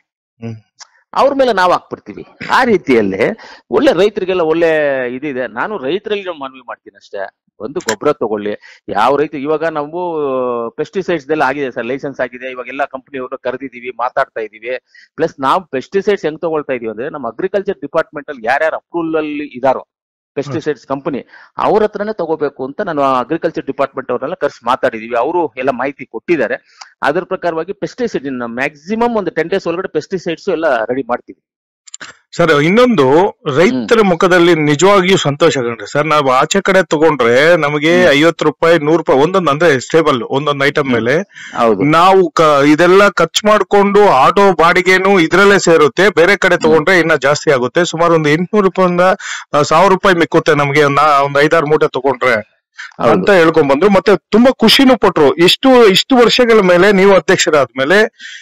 ಅವ್ರ ಮೇಲೆ ನಾವು ಹಾಕ್ಬಿಡ್ತೀವಿ. ಆ ರೀತಿಯಲ್ಲೇ ಒಳ್ಳೆ ರೈತರಿಗೆಲ್ಲ ಒಳ್ಳೆ ಇದಿದೆ. ನಾನು ರೈತರಲ್ಲಿ ಮನವಿ ಮಾಡ್ತೀನಿ ಅಷ್ಟೇ, ಒಂದು ಗೊಬ್ಬರ ತಗೊಳ್ಳಿ. ಯಾವ ರೈತ ಇವಾಗ ನಾವು ಪೆಸ್ಟಿಸೈಡ್ಸ್ ಎಲ್ಲ ಆಗಿದೆ ಸರ್, ಲೈಸೆನ್ಸ್ ಆಗಿದೆ. ಇವಾಗ ಎಲ್ಲ ಕಂಪನಿಯವ್ರನ್ನ ಕರೆದಿದೀವಿ, ಮಾತಾಡ್ತಾ ಇದೀವಿ. ಪ್ಲಸ್ ನಾವು ಪೆಸ್ಟಿಸೈಡ್ಸ್ ಹೆಂಗ್ ತಗೊಳ್ತಾ ಇದೀವಿ ಅಂದ್ರೆ ನಮ್ಮ ಅಗ್ರಿಕಲ್ಚರ್ ಡಿಪಾರ್ಟ್ಮೆಂಟ್ ಅಲ್ಲಿ ಯಾರ್ಯಾರು ಅಪ್ರೂವಲ್ ಅಲ್ಲಿ ಇದಾರೋ ಪೆಸ್ಟಿಸೈಡ್ಸ್ ಕಂಪನಿ ಅವ್ರ ಹತ್ರನೇ ತಗೋಬೇಕು ಅಂತ ನಾನು ಅಗ್ರಿಕಲ್ಚರ್ ಡಿಪಾರ್ಟ್ಮೆಂಟ್ ಅವ್ರನ್ನೆಲ್ಲ ಕರ್ಸಿ ಮಾತಾಡಿದೀವಿ. ಅವರು ಎಲ್ಲ ಮಾಹಿತಿ ಕೊಟ್ಟಿದ್ದಾರೆ. ಅದ್ರ ಪ್ರಕಾರವಾಗಿ ಪೆಸ್ಟಿಸೈಡ್ ಮ್ಯಾಕ್ಸಿಮಮ್ ಒಂದು ಟೆನ್ ಡೇಸ್ ಒಳಗಡೆ ಪೆಸ್ಟಿಸೈಡ್ಸ್ ಎಲ್ಲ ರೆಡಿ ಮಾಡ್ತೀವಿ. ಸರ್, ಇನ್ನೊಂದು ರೈತರ ಮುಖದಲ್ಲಿ ನಿಜವಾಗಿಯೂ ಸಂತೋಷ ಕಂಡ್ರೆ ಸರ್, ನಾವು ಆಚೆ ಕಡೆ ತಗೊಂಡ್ರೆ ನಮಗೆ ಐವತ್ತು ರೂಪಾಯಿ ನೂರು ರೂಪಾಯಿ ಒಂದೊಂದು ಅಂದ್ರೆ ಸ್ಟೇಬಲ್ ಒಂದೊಂದು ಐಟಮ್ ಮೇಲೆ ನಾವು ಇದೆಲ್ಲ ಖರ್ಚು ಮಾಡ್ಕೊಂಡು ಆಟೋ ಬಾಡಿಗೆನು ಇದ್ರಲ್ಲೇ ಸೇರುತ್ತೆ. ಬೇರೆ ಕಡೆ ತಗೊಂಡ್ರೆ ಇನ್ನ ಜಾಸ್ತಿ ಆಗುತ್ತೆ. ಸುಮಾರು ಒಂದು ಎಂಟ್ನೂರು ರೂಪಾಯಿಂದ ಸಾವಿರ ರೂಪಾಯಿ ಮಿಕ್ಕುತ್ತೆ ನಮ್ಗೆ ಒಂದು ಐದಾರು ಮೂಟೆ ತಗೊಂಡ್ರೆ ಅಂತ ಹೇಳ್ಕೊಂಡ್ ಬಂದ್ರು. ಮತ್ತೆ ತುಂಬಾ ಖುಷಿನೂ ಪಟ್ರು. ಇಷ್ಟು ಇಷ್ಟು ವರ್ಷಗಳ ಮೇಲೆ ನೀವು ಅಧ್ಯಕ್ಷರಾದ್ಮೇಲೆ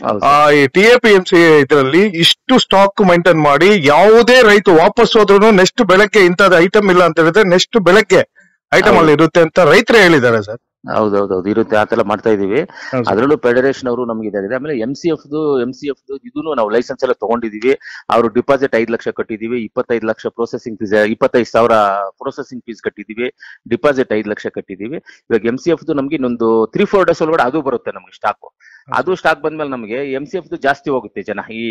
ಈ T A P M C ಇದರಲ್ಲಿ ಇಷ್ಟು ಸ್ಟಾಕ್ ಮೈಂಟೈನ್ ಮಾಡಿ ಯಾವುದೇ ರೈತ ವಾಪಸ್ ಹೋದ್ರು ನೆಕ್ಸ್ಟ್ ಬೆಳಗ್ಗೆ ಇಂಥದ್ದು ಐಟಮ್ ಇಲ್ಲ ಅಂತ ಹೇಳಿದ್ರೆ ನೆಕ್ಸ್ಟ್ ಬೆಳಗ್ಗೆ ಐಟಮ್ ಅಲ್ಲಿ ಇರುತ್ತೆ ಅಂತ ರೈತರೇ ಹೇಳಿದ್ದಾರೆ ಸರ್. ಹೌದೌದೌದು, ಇರುತ್ತೆ. ಆತರ ಮಾಡ್ತಾ ಇದೀವಿ. ಅದರಲ್ಲೂ ಫೆಡರೇಷನ್ ಅವರು ನಮ್ಗೆ ಇದಾಗಿದೆ. ಆಮೇಲೆ M C F M C F ಇದನ್ನು ನಾವು ಲೈಸೆನ್ಸ್ ಎಲ್ಲ ತಗೊಂಡಿದೀವಿ. ಅವರು ಡಿಪಾಸಿಟ್ ಐದು ಲಕ್ಷ ಕಟ್ಟಿದೀವಿ, ಇಪ್ಪತ್ತೈದು ಲಕ್ಷ ಪ್ರೊಸೆಸಿಂಗ್ ಫೀಸ್, ಇಪ್ಪತ್ತೈದು ಸಾವಿರ ಪ್ರೊಸೆಸಿಂಗ್ ಫೀಸ್ ಕಟ್ಟಿದೀವಿ, ಡಿಪಾಸಿಟ್ ಐದು ಲಕ್ಷ ಕಟ್ಟಿದೀವಿ. ಇವಾಗ ಎಂ ಸಿ ಎಫ್ ನಮ್ಗೆ ಇನ್ನೊಂದು ತ್ರೀ ಫೋರ್ ಡೇಸ್ ಒಳಗಡೆ ಅದು ಬರುತ್ತೆ ನಮ್ಗೆ ಸ್ಟಾಕ್. ಅದು ಸ್ಟಾಕ್ ಬಂದ್ಮೇಲೆ ನಮಗೆ ಎಂ ಸಿ ಎಫ್ ಜಾಸ್ತಿ ಹೋಗುತ್ತೆ ಜನ. ಈ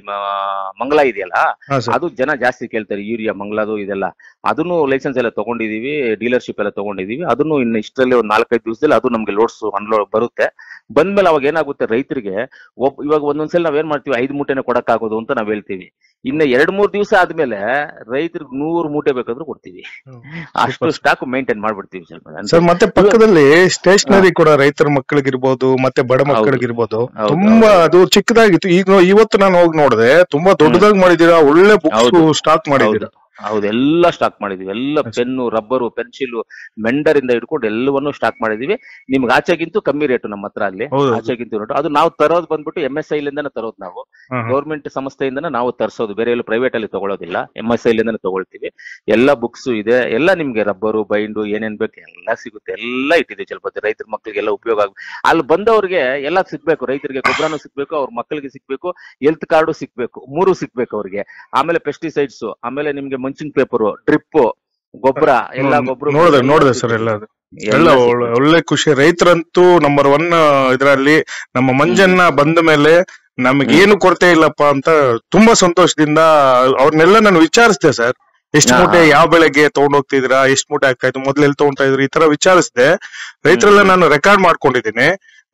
ಮಂಗಲ ಇದೆಯಲ್ಲ ಅದು ಜನ ಜಾಸ್ತಿ ಕೇಳ್ತಾರೆ, ಯೂರಿಯಾ ಮಂಗಲದು ಇದೆಲ್ಲ. ಅದನ್ನು ಲೈಸೆನ್ಸ್ ಎಲ್ಲ ತಗೊಂಡಿದೀವಿ, ಡೀಲರ್ಶಿಪ್ ಎಲ್ಲ ತಗೊಂಡಿದೀವಿ. ಅದನ್ನು ಇನ್ನು ಇಷ್ಟರಲ್ಲಿ ಒಂದು ನಾಲ್ಕೈದು ದಿವಸದಲ್ಲಿ ಅದು ನಮ್ಗೆ ಲೋಡ್ಸ್ ಅನ್ಲೋಡ್ ಬರುತ್ತೆ. ಬಂದ್ಮೇಲೆ ಅವಾಗ ಏನಾಗುತ್ತೆ ರೈತರಿಗೆ ಒಬ್ಬ ಇವಾಗ ಒಂದೊಂದ್ಸಲ ನಾವೇನ್ ಮಾಡ್ತೀವಿ, ಐದು ಮೂಟೆನೆ ಕೊಡಕ್ಕಾಗೋದು ಅಂತ ನಾವ್ ಹೇಳ್ತೀವಿ. ಇನ್ನ ಎರಡ್ ಮೂರ್ ದಿವಸ ಆದ್ಮೇಲೆ ರೈತರಿಗೆ ನೂರು ಮೂಟೆ ಬೇಕಾದ್ರೂ ಕೊಡ್ತೀವಿ. ಅಷ್ಟು ಸ್ಟಾಕ್ ಮೇಂಟೈನ್ ಮಾಡ್ಬಿಡ್ತೀವಿ ಸ್ವಲ್ಪ. ಮತ್ತೆ ಪಕ್ಕದಲ್ಲಿ ಸ್ಟೇಷನರಿ ಕೂಡ ರೈತರ ಮಕ್ಕಳಿಗಿರ್ಬೋದು ಮತ್ತೆ ಬಡ ಮಕ್ಕಳಿಗಿರ್ಬೋದು ತುಂಬಾ ಅದು ಚಿಕ್ಕದಾಗಿತ್ತು. ಈಗ ಇವತ್ತು ನಾನು ಹೋಗಿ ನೋಡಿದೆ, ತುಂಬಾ ದೊಡ್ಡದಾಗಿ ಮಾಡಿದೀರಾ, ಒಳ್ಳೆ ಬುಕ್ಸ್ ಸ್ಟಾಕ್ ಮಾಡಿದೀರಾ. ಹೌದು, ಎಲ್ಲ ಸ್ಟಾಕ್ ಮಾಡಿದೀವಿ. ಎಲ್ಲ ಪೆನ್ನು, ರಬ್ಬರು, ಪೆನ್ಸಿಲ್, ಮೆಂಡರ್ ಇಂದ ಹಿಡ್ಕೊಂಡು ಎಲ್ಲವನ್ನೂ ಸ್ಟಾಕ್ ಮಾಡಿದೀವಿ. ನಿಮ್ಗೆ ಆಚೆಗಿಂತೂ ಕಮ್ಮಿ ರೇಟು ನಮ್ಮ ಹತ್ರ ಅಲ್ಲಿ. ಆಚೆಗಿಂತೂ ರೇಟು ಅದು ನಾವು ತರೋದು ಬಂದ್ಬಿಟ್ಟು ಎಂ ಎಸ್ ಐ ಲಿಂದಾನೆ ತರೋದು. ನಾವು ಗೌರ್ಮೆಂಟ್ ಸಂಸ್ಥೆಯಿಂದನೇ ನಾವು ತರಿಸೋದು, ಬೇರೆ ಎಲ್ಲೂ ಪ್ರೈವೇಟ್ ಅಲ್ಲಿ ತಗೊಳ್ಳೋದಿಲ್ಲ. ಎಂ ಎಸ್ ಐ ಲಿಂದಾನೆ ತಗೊಳ್ತೀವಿ. ಎಲ್ಲ ಬುಕ್ಸ್ ಇದೆ, ಎಲ್ಲ ನಿಮ್ಗೆ ರಬ್ಬರು, ಬೈಂಡು ಏನೇನ್ ಬೇಕು ಎಲ್ಲ ಸಿಗುತ್ತೆ. ಎಲ್ಲ ಇಟ್ಟಿದೆ ಚಲಪತಿ ರೈತರ ಮಕ್ಕಳಿಗೆಲ್ಲ ಉಪಯೋಗ ಆಗ. ಅಲ್ಲಿ ಬಂದವ್ರಿಗೆ ಎಲ್ಲ ಸಿಗ್ಬೇಕು. ರೈತರಿಗೆ ಗೊಬ್ಬರನೂ ಸಿಗ್ಬೇಕು, ಅವ್ರ ಮಕ್ಕಳಿಗೆ ಸಿಗ್ಬೇಕು, ಹೆಲ್ತ್ ಕಾರ್ಡು ಸಿಗ್ಬೇಕು, ಮೂರು ಸಿಗ್ಬೇಕು ಅವ್ರಿಗೆ. ಆಮೇಲೆ ಪೆಸ್ಟಿಸೈಡ್ಸ್, ಆಮೇಲೆ ನಿಮ್ಗೆ ಮಂಚಿಂಗ್ ಪೇಪರ್, ಡ್ರಿಪ್, ಗೊಬ್ಬರ ಎಲ್ಲ ಗೊಬ್ಬರ ನೋಡಿದೆ ನೋಡಿದೆ ಸರ್. ಎಲ್ಲ ಎಲ್ಲ ಒಳ್ಳೆ ಖುಷಿ. ರೈತರಂತೂ ನಂಬರ್ ಒನ್ ಇದರಲ್ಲಿ. ನಮ್ಮ ಮಂಜನ್ನ ಬಂದ ಮೇಲೆ ನಮಗೇನು ಕೊರತೆ ಇಲ್ಲಪ್ಪ ಅಂತ ತುಂಬಾ ಸಂತೋಷದಿಂದ ಅವ್ರನ್ನೆಲ್ಲ ನಾನು ವಿಚಾರಿಸಿದೆ ಸರ್. ಎಷ್ಟು ಮೂಟೆ ಯಾವ ಬೆಳೆಗೆ ತಗೊಂಡ್ ಹೋಗ್ತಿದ್ದೀರಾ, ಎಷ್ಟು ಮೂಟೆ ಆಗ್ತಾ ಇತ್ತು, ಮೊದ್ಲೆಲ್ಲಿ ತಗೊಂತಾ ಇದ್ರು, ಈ ತರ ವಿಚಾರಿಸಿದೆ. ರೈತರೆಲ್ಲ ನಾನು ರೆಕಾರ್ಡ್ ಮಾಡ್ಕೊಂಡಿದ್ದೀನಿ.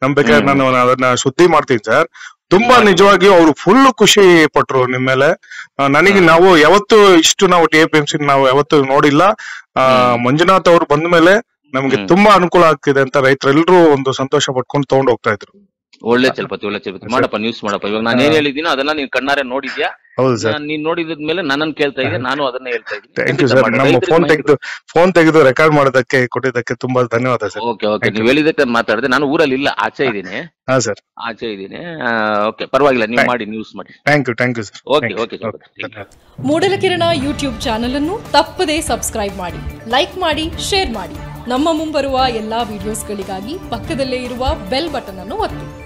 ನಮ್ ಬೇಕಾದ್ರೆ ನಾನು ಅದನ್ನ ಸುದ್ದಿ ಮಾಡ್ತೀನಿ ಸರ್. ತುಂಬಾ ನಿಜವಾಗಿಯೂ ಅವರು ಫುಲ್ ಖುಷಿ ಪಟ್ರು ನಿಮ್ ಮೇಲೆ. ನನಗೆ ನಾವು ಯಾವತ್ತು ಇಷ್ಟು ನಾವು T A P M C ನಾವು ಯಾವತ್ತು ನೋಡಿಲ್ಲ. ಆ ಮಂಜುನಾಥ್ ಅವ್ರು ಬಂದ ಮೇಲೆ ನಮ್ಗೆ ತುಂಬಾ ಅನುಕೂಲ ಆಗ್ತಿದೆ ಅಂತ ರೈತರೆಲ್ಲರೂ ಒಂದು ಸಂತೋಷ ಪಟ್ಕೊಂಡು ತಗೊಂಡ್ ಹೋಗ್ತಾ ಇದ್ರು. ಒಳ್ಳೆ ಚಲಪತಿ ಒಳ್ಳೆ ಚಲಪತಿ ಮಾಡಪ್ಪ, ನ್ಯೂಸ್ ಮಾಡಪ್ಪ. ಇವಾಗ ನಾನು ಏನ್ ಹೇಳಿದೀನೋ ಅದನ್ನ ನೀನ್ ಕಣ್ಣಾರೆ ನೋಡಿದ್ಯಾ? ಹೌದು ಸರ್. ನೀನ್ ನೋಡಿದ್ಮೇಲೆ ನನ್ನನ್ನು ಕೇಳ್ತಾ ಇದ್ದೆ, ನಾನು ಅದನ್ನ ಹೇಳ್ತಾ ಇದ್ದೀನಿ. Thank you sir. ನಮ್ಮ ಫೋನ್ ತೆಗೆದು ಫೋನ್ ತೆಗೆದು ರೆಕಾರ್ಡ್ ಮಾಡೋದಕ್ಕೆ ಕೊಟ್ಟಿದ್ದಕ್ಕೆ ತುಂಬಾ ಧನ್ಯವಾದ ಸರ್. ಓಕೆ ಓಕೆ, ನೀವು ಹೇಳಿದಕ್ಕೆ ಮಾತಾಡಿದೆ. ನಾನು ಊರಲ್ಲಿ ಇಲ್ಲ, ಆಚೆ ಇದ್ದೀನಿ. ಹಾ ಸರ್, ಆಚೆ ಇದ್ದೀನಿ. ಓಕೆ, ಪರವಾಗಿಲ್ಲ, ನೀವು ಮಾಡಿ, ನ್ಯೂಸ್ ಮಾಡಿ. Thank you thank you sir. Okay okay. Moodalakirana YouTube channel ಅನ್ನು ತಪ್ಪದೇ ಸಬ್ಸ್ಕ್ರೈಬ್ ಮಾಡಿ, ಲೈಕ್ ಮಾಡಿ, ಶೇರ್ ಮಾಡಿ. ನಮ್ಮ ಮುಂಬರುವ ಎಲ್ಲಾ ವಿಡಿಯೋಸ್ಗಳಿಗಾಗಿ ಪಕ್ಕದಲ್ಲೇ ಇರುವ ಬೆಲ್ ಬಟನ್ ಅನ್ನು ಒತ್ತಿ.